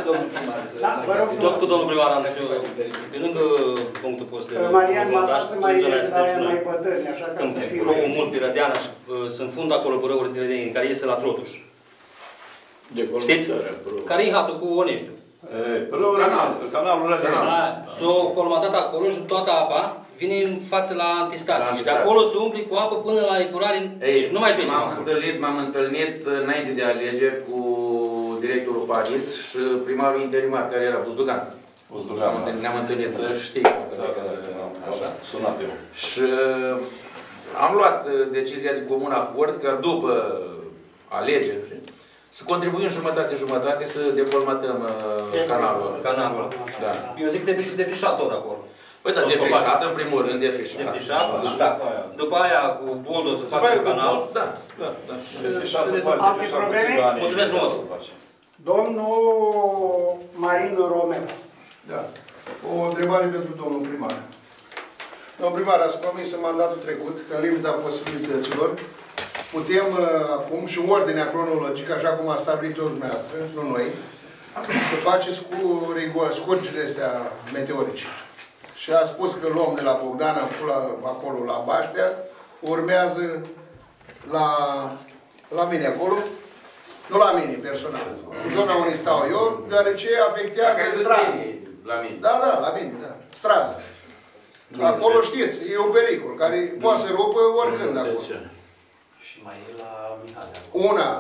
Tot cu domnul primar am zis eu, pe lângă punctul post de Marian m-a dat să mai mai bătâni, așa ca să fiu... Plouă mult pe Rădeana și sunt fund acolo pe râuri de Rădeni, care iese la Trotuș. Știți? Care e hatul cu Oneștiu. Canal. Canalul Rădăi. S-o colmatat acolo și toată apa vine în față la antistație. Și de acolo se umple cu apă până la epurare. Deci nu mai trece. M-am întâlnit, m-am întâlnit înainte de alegeri cu directorul Paris și primarul interimar, care era Buzdugan. Buzdugan. Ne-am întâlnit, știi, așa. Sunat eu. Și am luat decizia de comun acord că după alegeri să contribuim jumătate-jumătate să decolmatăm uh, canalul. Canalul. Da. Eu zic de defrișat tot acolo. Păi da, defrișat în primul rând, defrișat. Defrișat, da. După aia cu buldul să facă canal. Da, da, da. Alte probleme? Mulțumesc frumos. Domnul Marin Romeo. Da. O întrebare pentru domnul primar. Domnul primar, ați promis în mandatul trecut, că în limita posibilităților, putem uh, acum și ordinea cronologică, așa cum a stabilit-o dumneavoastră, nu noi, să faceți cu rigor scurgerile astea meteorice. Și a spus că luăm de la Bogdana, la, acolo la Baștea, urmează la, la mine acolo, nu la mine personal, zona unde stau eu, deoarece afectează strada. La mine. Da, da, la mine, da. Stradă. Acolo știți, e un pericol care poate să rupă oricând acolo. Și mai e la Mihai. Una.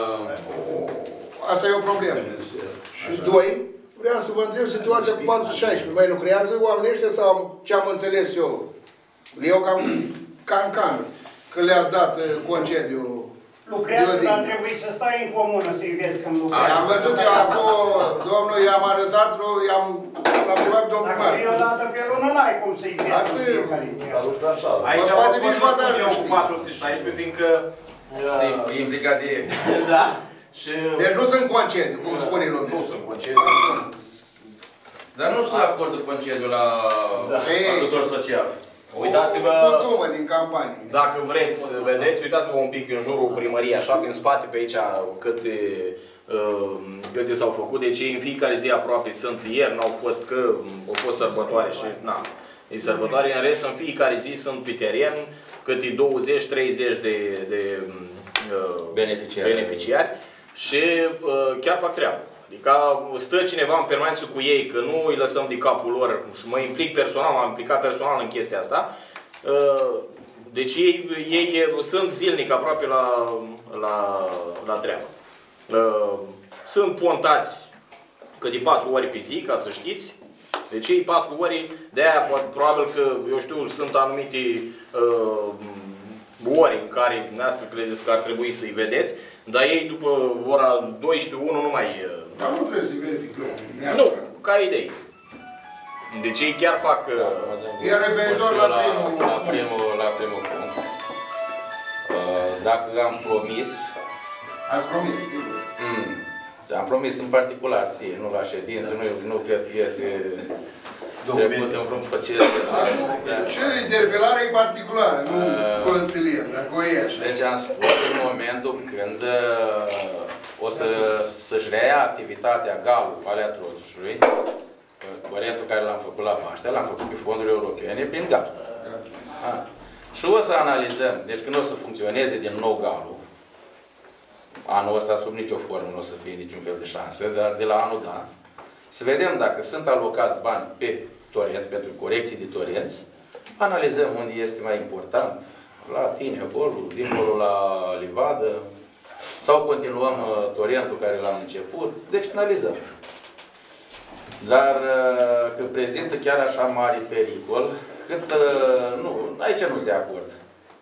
Asta e o problemă. Și doi, vreau să vă întreb situația cu patru șaisprezece. Mai lucrează oamenii ăștia sau ce am înțeles eu? Le iau cam can-can, că le-ați dat concediu. Lucrează, dar trebuie să stai în comună să-i vezi când lucrează. Am văzut eu acolo, domnul, i-am arătat, i-am întrebat pe domnul primar. Dacă e o dată pe lună, n-ai cum să-i vezi în fiecare zi. Aici poate nici mă dă eu cu patru sute șaisprezece, fiindcă... E implicat direct. Da. Deci nu sunt concediu, cum spune lumea. Nu sunt concediu. Dar nu se acordă concediu la ajutor social. Uitați-vă, din campanie. Dacă vreți să vedeți, uitați-vă un pic în jurul primăriei, așa, prin spate, pe aici, câte, uh, câte s-au făcut. Deci ei în fiecare zi aproape sunt. Ieri n-au fost, că au fost sărbătoare și, na, e sărbătoare. În rest, în fiecare zi sunt pe teren câte douăzeci treizeci de, de uh, beneficiari. beneficiari și uh, chiar fac treabă. Adică stă cineva în permanență cu ei, că nu îi lăsăm de capul lor și mă implic personal, m-am implicat personal în chestia asta. Deci ei, ei sunt zilnic aproape la, la, la treabă. Sunt pontați câte patru ori pe zi, ca să știți. Deci ei patru ori, de-aia probabil că, eu știu, sunt anumite uh, ori în care dumneavoastră credeți că ar trebui să-i vedeți, dar ei după ora douăsprezece unu nu mai... Dar nu trebuie să-i verificăm. Nu, ca idei. Deci ei chiar fac... E referitor la primul... La primul, la primul punct. Dacă am promis... Ați promis, mm, am promis în particular ție, nu la ședință, nu, nu cred că iese trecut în vreun proces. Ce interpelare e particulară, nu consilier, dacă o ieși. Deci am spus în momentul când o să, să-și reia activitatea galul Valea Trotușului, proiectul care l-am făcut la Paște, l-am făcut pe fonduri europene prin gal. A. Și o să analizăm, deci când o să funcționeze din nou galul, anul ăsta sub nicio formă nu o să fie niciun fel de șansă, dar de la anul da, să vedem dacă sunt alocați bani pe torenți, pentru corecții de torenți, analizăm unde este mai important, la tine acolo, dincolo la livadă, sau continuăm uh, torentul care l-am început, deci analizăm. Dar uh, că prezintă chiar așa mare pericol, cât, uh, nu, aici nu sunt de acord.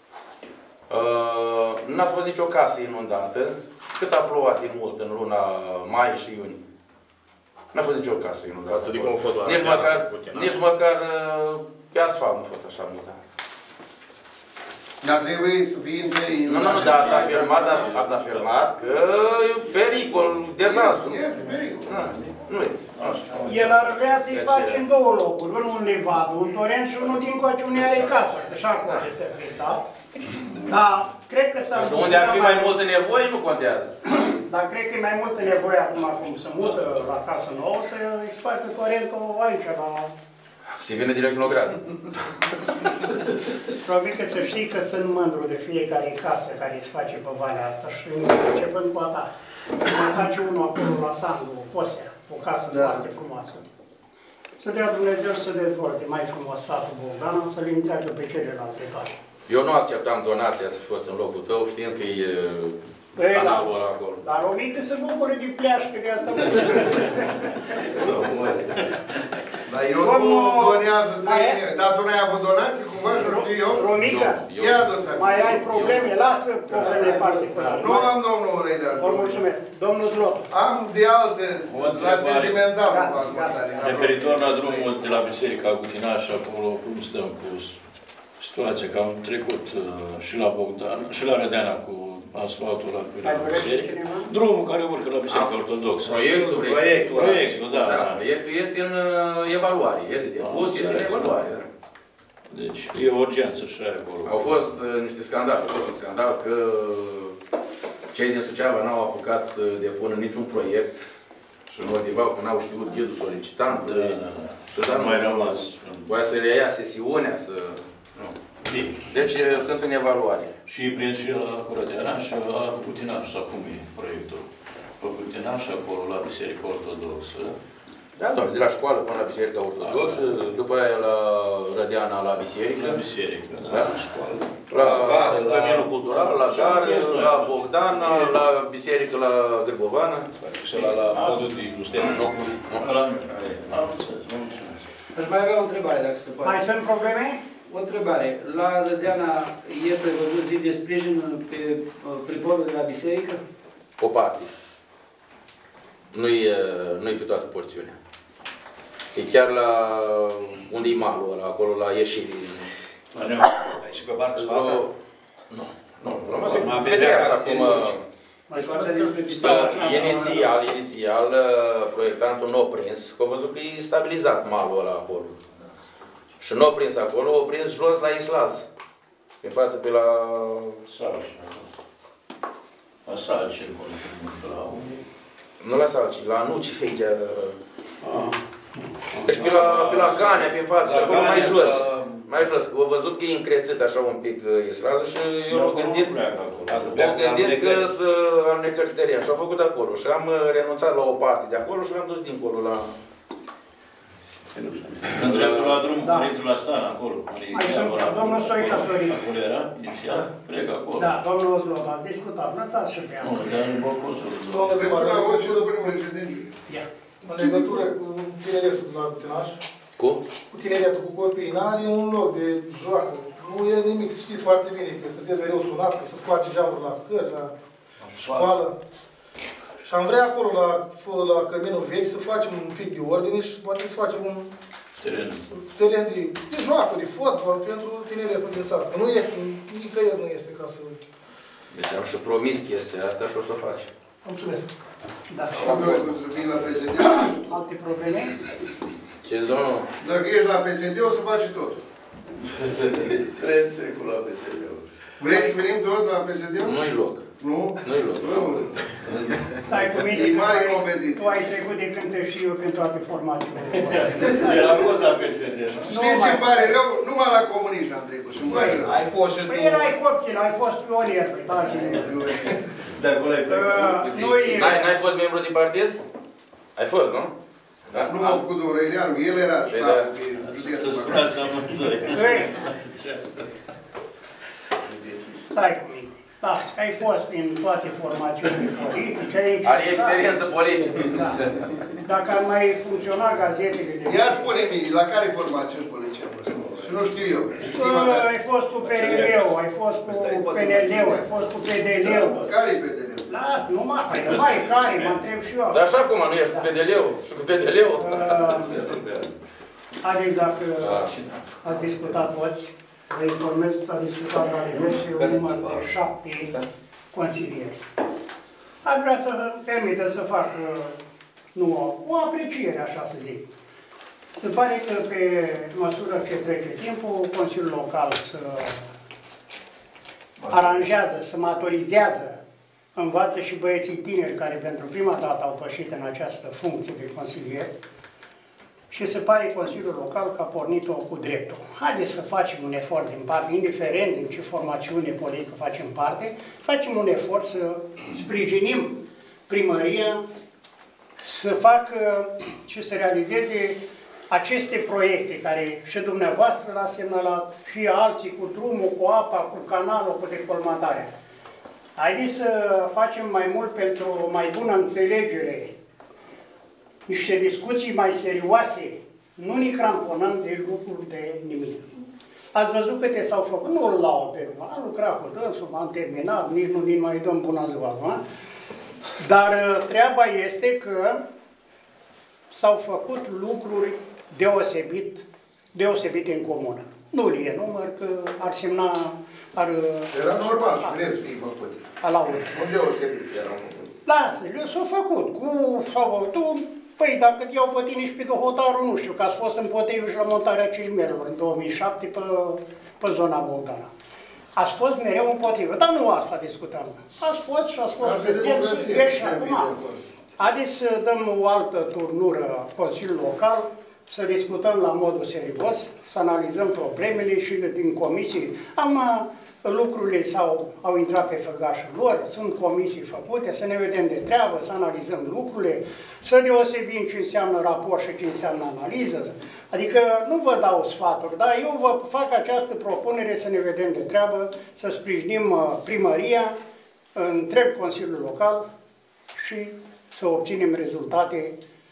Uh, N-a fost nicio casă inundată, cât a plouat din mult în luna mai și iunie. N-a fost nicio casă inundată. Adică nu a fost la nici măcar, nici măcar uh, pe asfalt nu a fost așa multă. Dar trebuie să fie între... Nu, nu, nu, dar ați afirmat, ați, ați afirmat că e pericol, dezastru. Este pericol. Nu e. El ar vrea să-i face în două locuri, unul în livadă, un torent și unul din coace unde are casa, că și acolo este afectat. Dar cred că s-a... Și unde ar fi mai multă nevoie, nu contează. Dar cred că e mai multă nevoie acum, cum se mută la casă nouă, să-i spartă torentul aici, la... Se vine direct în ogradă. Probabil că să știi că sunt mândru de fiecare casă care îți face pe valea asta și începând cu a ta. Mai face unul acolo la Sandu, Posea. o casă da. foarte frumoasă. Să dea Dumnezeu să dezvolte mai frumos satul Bogdan, să-l întreagă pe celelalte care. Eu nu acceptam donația să fost în locul tău, știind că e canalul ăla acolo. Dar o minte să bucure de pleașcă de asta. Dar eu nu donează străinii. Dar tu n-ai avut donații cumva, și nu știu eu? Romica, mai ai probleme? Lasă probleme particulare. Nu am, domnul Reilean. Vă mulțumesc. Domnul Zlot. Am de alte, la sentimental. Referitor la drumul de la Biserica Gutinaș, acolo cum stăm cu situația, că am trecut și la Bogdan, și la Rădeana cu asfaltul la biserică. Drumul care urcă la Biserica Ortodoxă. Proiectul, proiectul, proiectul, da, da. Proiectul este în evaluare, este depus, este în evaluare. Deci e o urgență și acolo. Au fost niște scandale, au fost un scandal că cei din Suceava n-au apucat să depună niciun proiect și motivau că n-au știut ghidul solicitant. Da, da, da. Și dar nu mai rămas. Voia să le ia sesiunea, să... Deci sunt în evaluare. Și e prins și la Curădeana și la Gutinaș, sau cum e proiectul? Pe Gutinaș, acolo, la Biserica Ortodoxă. Da, doar de la școală până la Biserica Ortodoxă, după aia la Rădeana, la Biserică. La Biserică, da, da? la școală. La Căminul Cultural, la Gară, la Bogdana, la Biserică, la Gârbovană. Și la podul de Flușteni. Aș mai avea o întrebare, dacă se poate. Mai sunt probleme? O întrebare. La Rădeana e prevăzut zi de sprijin pe priporul de la biserică? O parte. Nu-i nu pe toată porțiunea. E chiar la unde e malul ăla, acolo la ieșiri. Și pe partea spate? Nu. Nu. Pe dreapta, acum... Inițial, inițial, proiectantul nu a prins, că a văzut că e stabilizat malul ăla acolo. Și nu a prins acolo, a prins jos la Islaz. În față pe la... Salci. La Salci, la unde? Nu la Salci, la Nuci, aici. Deci pe la, pe la Ganea, pe față, pe acolo mai jos. Mai jos, că a văzut că e încrețit așa un pic Islazul și eu l-am gândit, l-am gândit că să alunecări teren și au făcut acolo. Și am renunțat la o parte de acolo și l-am dus dincolo la... În dreptul la drum, dreptul la Stan, acolo. Domnul Stoica Sorin. Acolo era, inițial, cred că acolo. Da, domnul Zlot, ați discutat, lăsați și pe Nu, dar nu vă pot să... Domnul întrebare, la o și după primul incident. În legătură cu tineretul de la Gutinaș. Cu? Cu tineretul, cu copiii. N-are un loc de joacă. Nu e nimic, știți foarte bine, că sunteți mereu sunat, că se scoate geamuri la cărți, la școală. Și am vrea acolo, la, la căminul vechi, să facem un pic de ordine și poate să facem un teren, teren de, de joacă, de fotbal, pentru tineretul din sat. Că nu este, nicăieri nu este ca să... Deci am și promis chestia asta și o să o faci. Mulțumesc. Da. Să vii la P S D. Alte probleme? Ce, domnul? Dacă ești la P S D, o să faci tot. Trei secul la P S D. Vrei să venim toți la P S D? Nu-i loc. Nu? Nu-i loc. Stai cu mine, tu ai trecut de când te știu eu prin toate formațiile. El a fost la P S D. Știi ce îmi pare rău? Numai la comuniști am trecut. Ai fost și tu... Păi erai copil, ai fost pionier. De acolo ai plecat. N-ai fost membru din partid? Ai fost, nu? Dar nu m-a făcut domnul Reileanu, el era ștab. Stai cu mine. Da, ai fost în toate formațiunile politice. Are experiență politică. Da. Dacă ar mai funcționa gazetele de... Ia spune-mi, la care formațiuni politice a fost? Și nu știu eu. Ai fost cu P R L-ul, ai fost cu P N L-ul, ai fost cu P D L-ul. Care-i P D L-ul? Lasă, nu mai, păi nu mai care, mă întreb și eu. Dar așa cum nu ești cu P D L-ul și cu P D L-ul? Haideți dacă ați discutat toți, vă informez că s-a discutat la diverse un număr de șapte consilieri. Aș vrea să permită să fac, nu, o apreciere, așa să zic. Se pare că pe măsură ce trece timpul, Consiliul Local să aranjează, să maturizează, învață și băieții tineri care pentru prima dată au pășit în această funcție de consilier și se pare Consiliul Local că a pornit-o cu dreptul. Haideți să facem un efort din parte, indiferent din ce formațiune politică facem parte, facem un efort să sprijinim primăria să facă și să realizeze aceste proiecte care și dumneavoastră l-a semnalat, și alții cu drumul, cu apa, cu canalul, cu decolmatarea. Haideți să facem mai mult pentru o mai bună înțelegere, niște discuții mai serioase, nu ne cramponăm de lucruri de nimic. Ați văzut câte s-au făcut, nu îl laud pe urmă, am lucrat cu dânsul, m-am terminat, nici nu nici mai dăm bună ziua, nu? Dar treaba este că s-au făcut lucruri deosebit, deosebite în comună. Nu le număr, că ar semna... Ar, era normal și vreți să fie făcut. Alaud. Nu deosebit erau făcut. Lasă, le s-au făcut. Cu, sau, tu, păi, dacă te iau pe tine și pe Dohotarul, nu știu, că ați fost împotrivă și la montarea cimelor în două mii șapte pe, pe zona Bogdana. Ați fost mereu împotrivă, dar nu asta discutăm. Ați fost și ați fost prezenți și acum. Haideți să dăm o altă turnură Consiliul Local, să discutăm la modul serios, să analizăm problemele și din comisii. Am lucrurile s-au, au intrat pe făgașul lor, sunt comisii făcute, să ne vedem de treabă, să analizăm lucrurile, să deosebim ce înseamnă raport și ce înseamnă analiză. Adică nu vă dau sfaturi, dar eu vă fac această propunere să ne vedem de treabă, să sprijinim primăria, întreg Consiliul Local și să obținem rezultate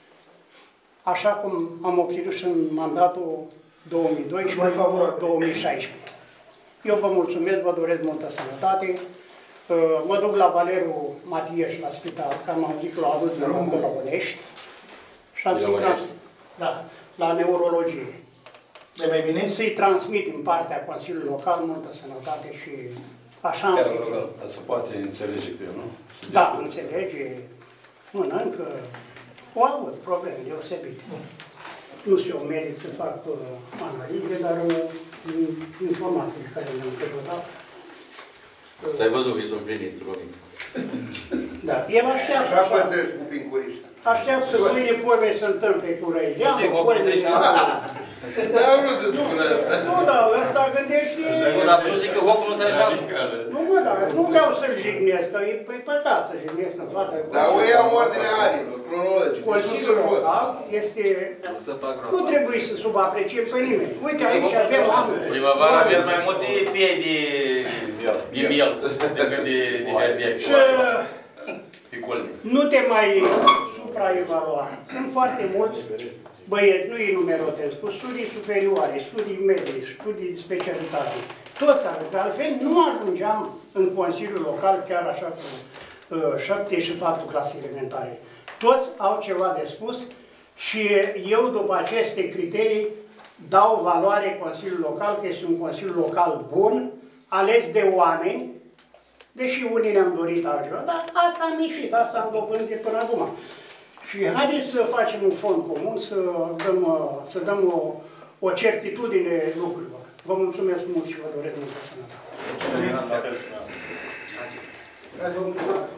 așa cum am obținut și în mandatul două mii doisprezece două mii șaisprezece. Eu vă mulțumesc, vă doresc multă sănătate. Mă duc la Valeriu Matieș la spital, că am auzit că l-au adus de lângă la Bănești. Și am să-i trans... da, la neurologie. De mai bine? Să-i transmit din partea Consiliului Local multă sănătate și așa am zis. Se poate înțelege cu el, nu? Da, înțelege, mănâncă. O aud probleme deosebite. Nu știu, eu merit să fac uh, analize, dar uh, informațiile care le-am căutat. Ți-ai văzut visul împlinit, Robin. Da, el așteaptă. Așa pățești cu pincuriști. Așteaptă că mâine poate să întâmple cu Răileanu, poate... Dar nu se spune asta. Nu, dar ăsta gândește... Nu, dar să nu zic că ocul nu se reșează. Nu, mă, dar nu vreau să-l jignesc, că e păcat să jignesc în fața... Dar o iau în ordine anilor, cronologic. Consiliul Local este... Nu trebuie să subapreciem pe nimeni. Uite, aici avem oameni. Primăvara aveți mai multe piei de, de miel decât de, de herbiac. Și nu te mai supraevalua. Sunt foarte mulți băieți, nu îi numerotez, cu studii superioare, studii medii, studii de specialitate. Toți au, că altfel nu ajungeam în Consiliul Local chiar așa cu uh, șapte și patru clase elementare. Toți au ceva de spus și eu, după aceste criterii, dau valoare Consiliul Local, că este un Consiliu Local bun, ales de oameni, deși unii ne-am dorit altceva, dar asta am ieșit, asta am dobândit până acum. Și haideți să facem un fond comun, să dăm, să dăm o, o certitudine lucrurilor. Vă mulțumesc mult și vă doresc multă sănătate.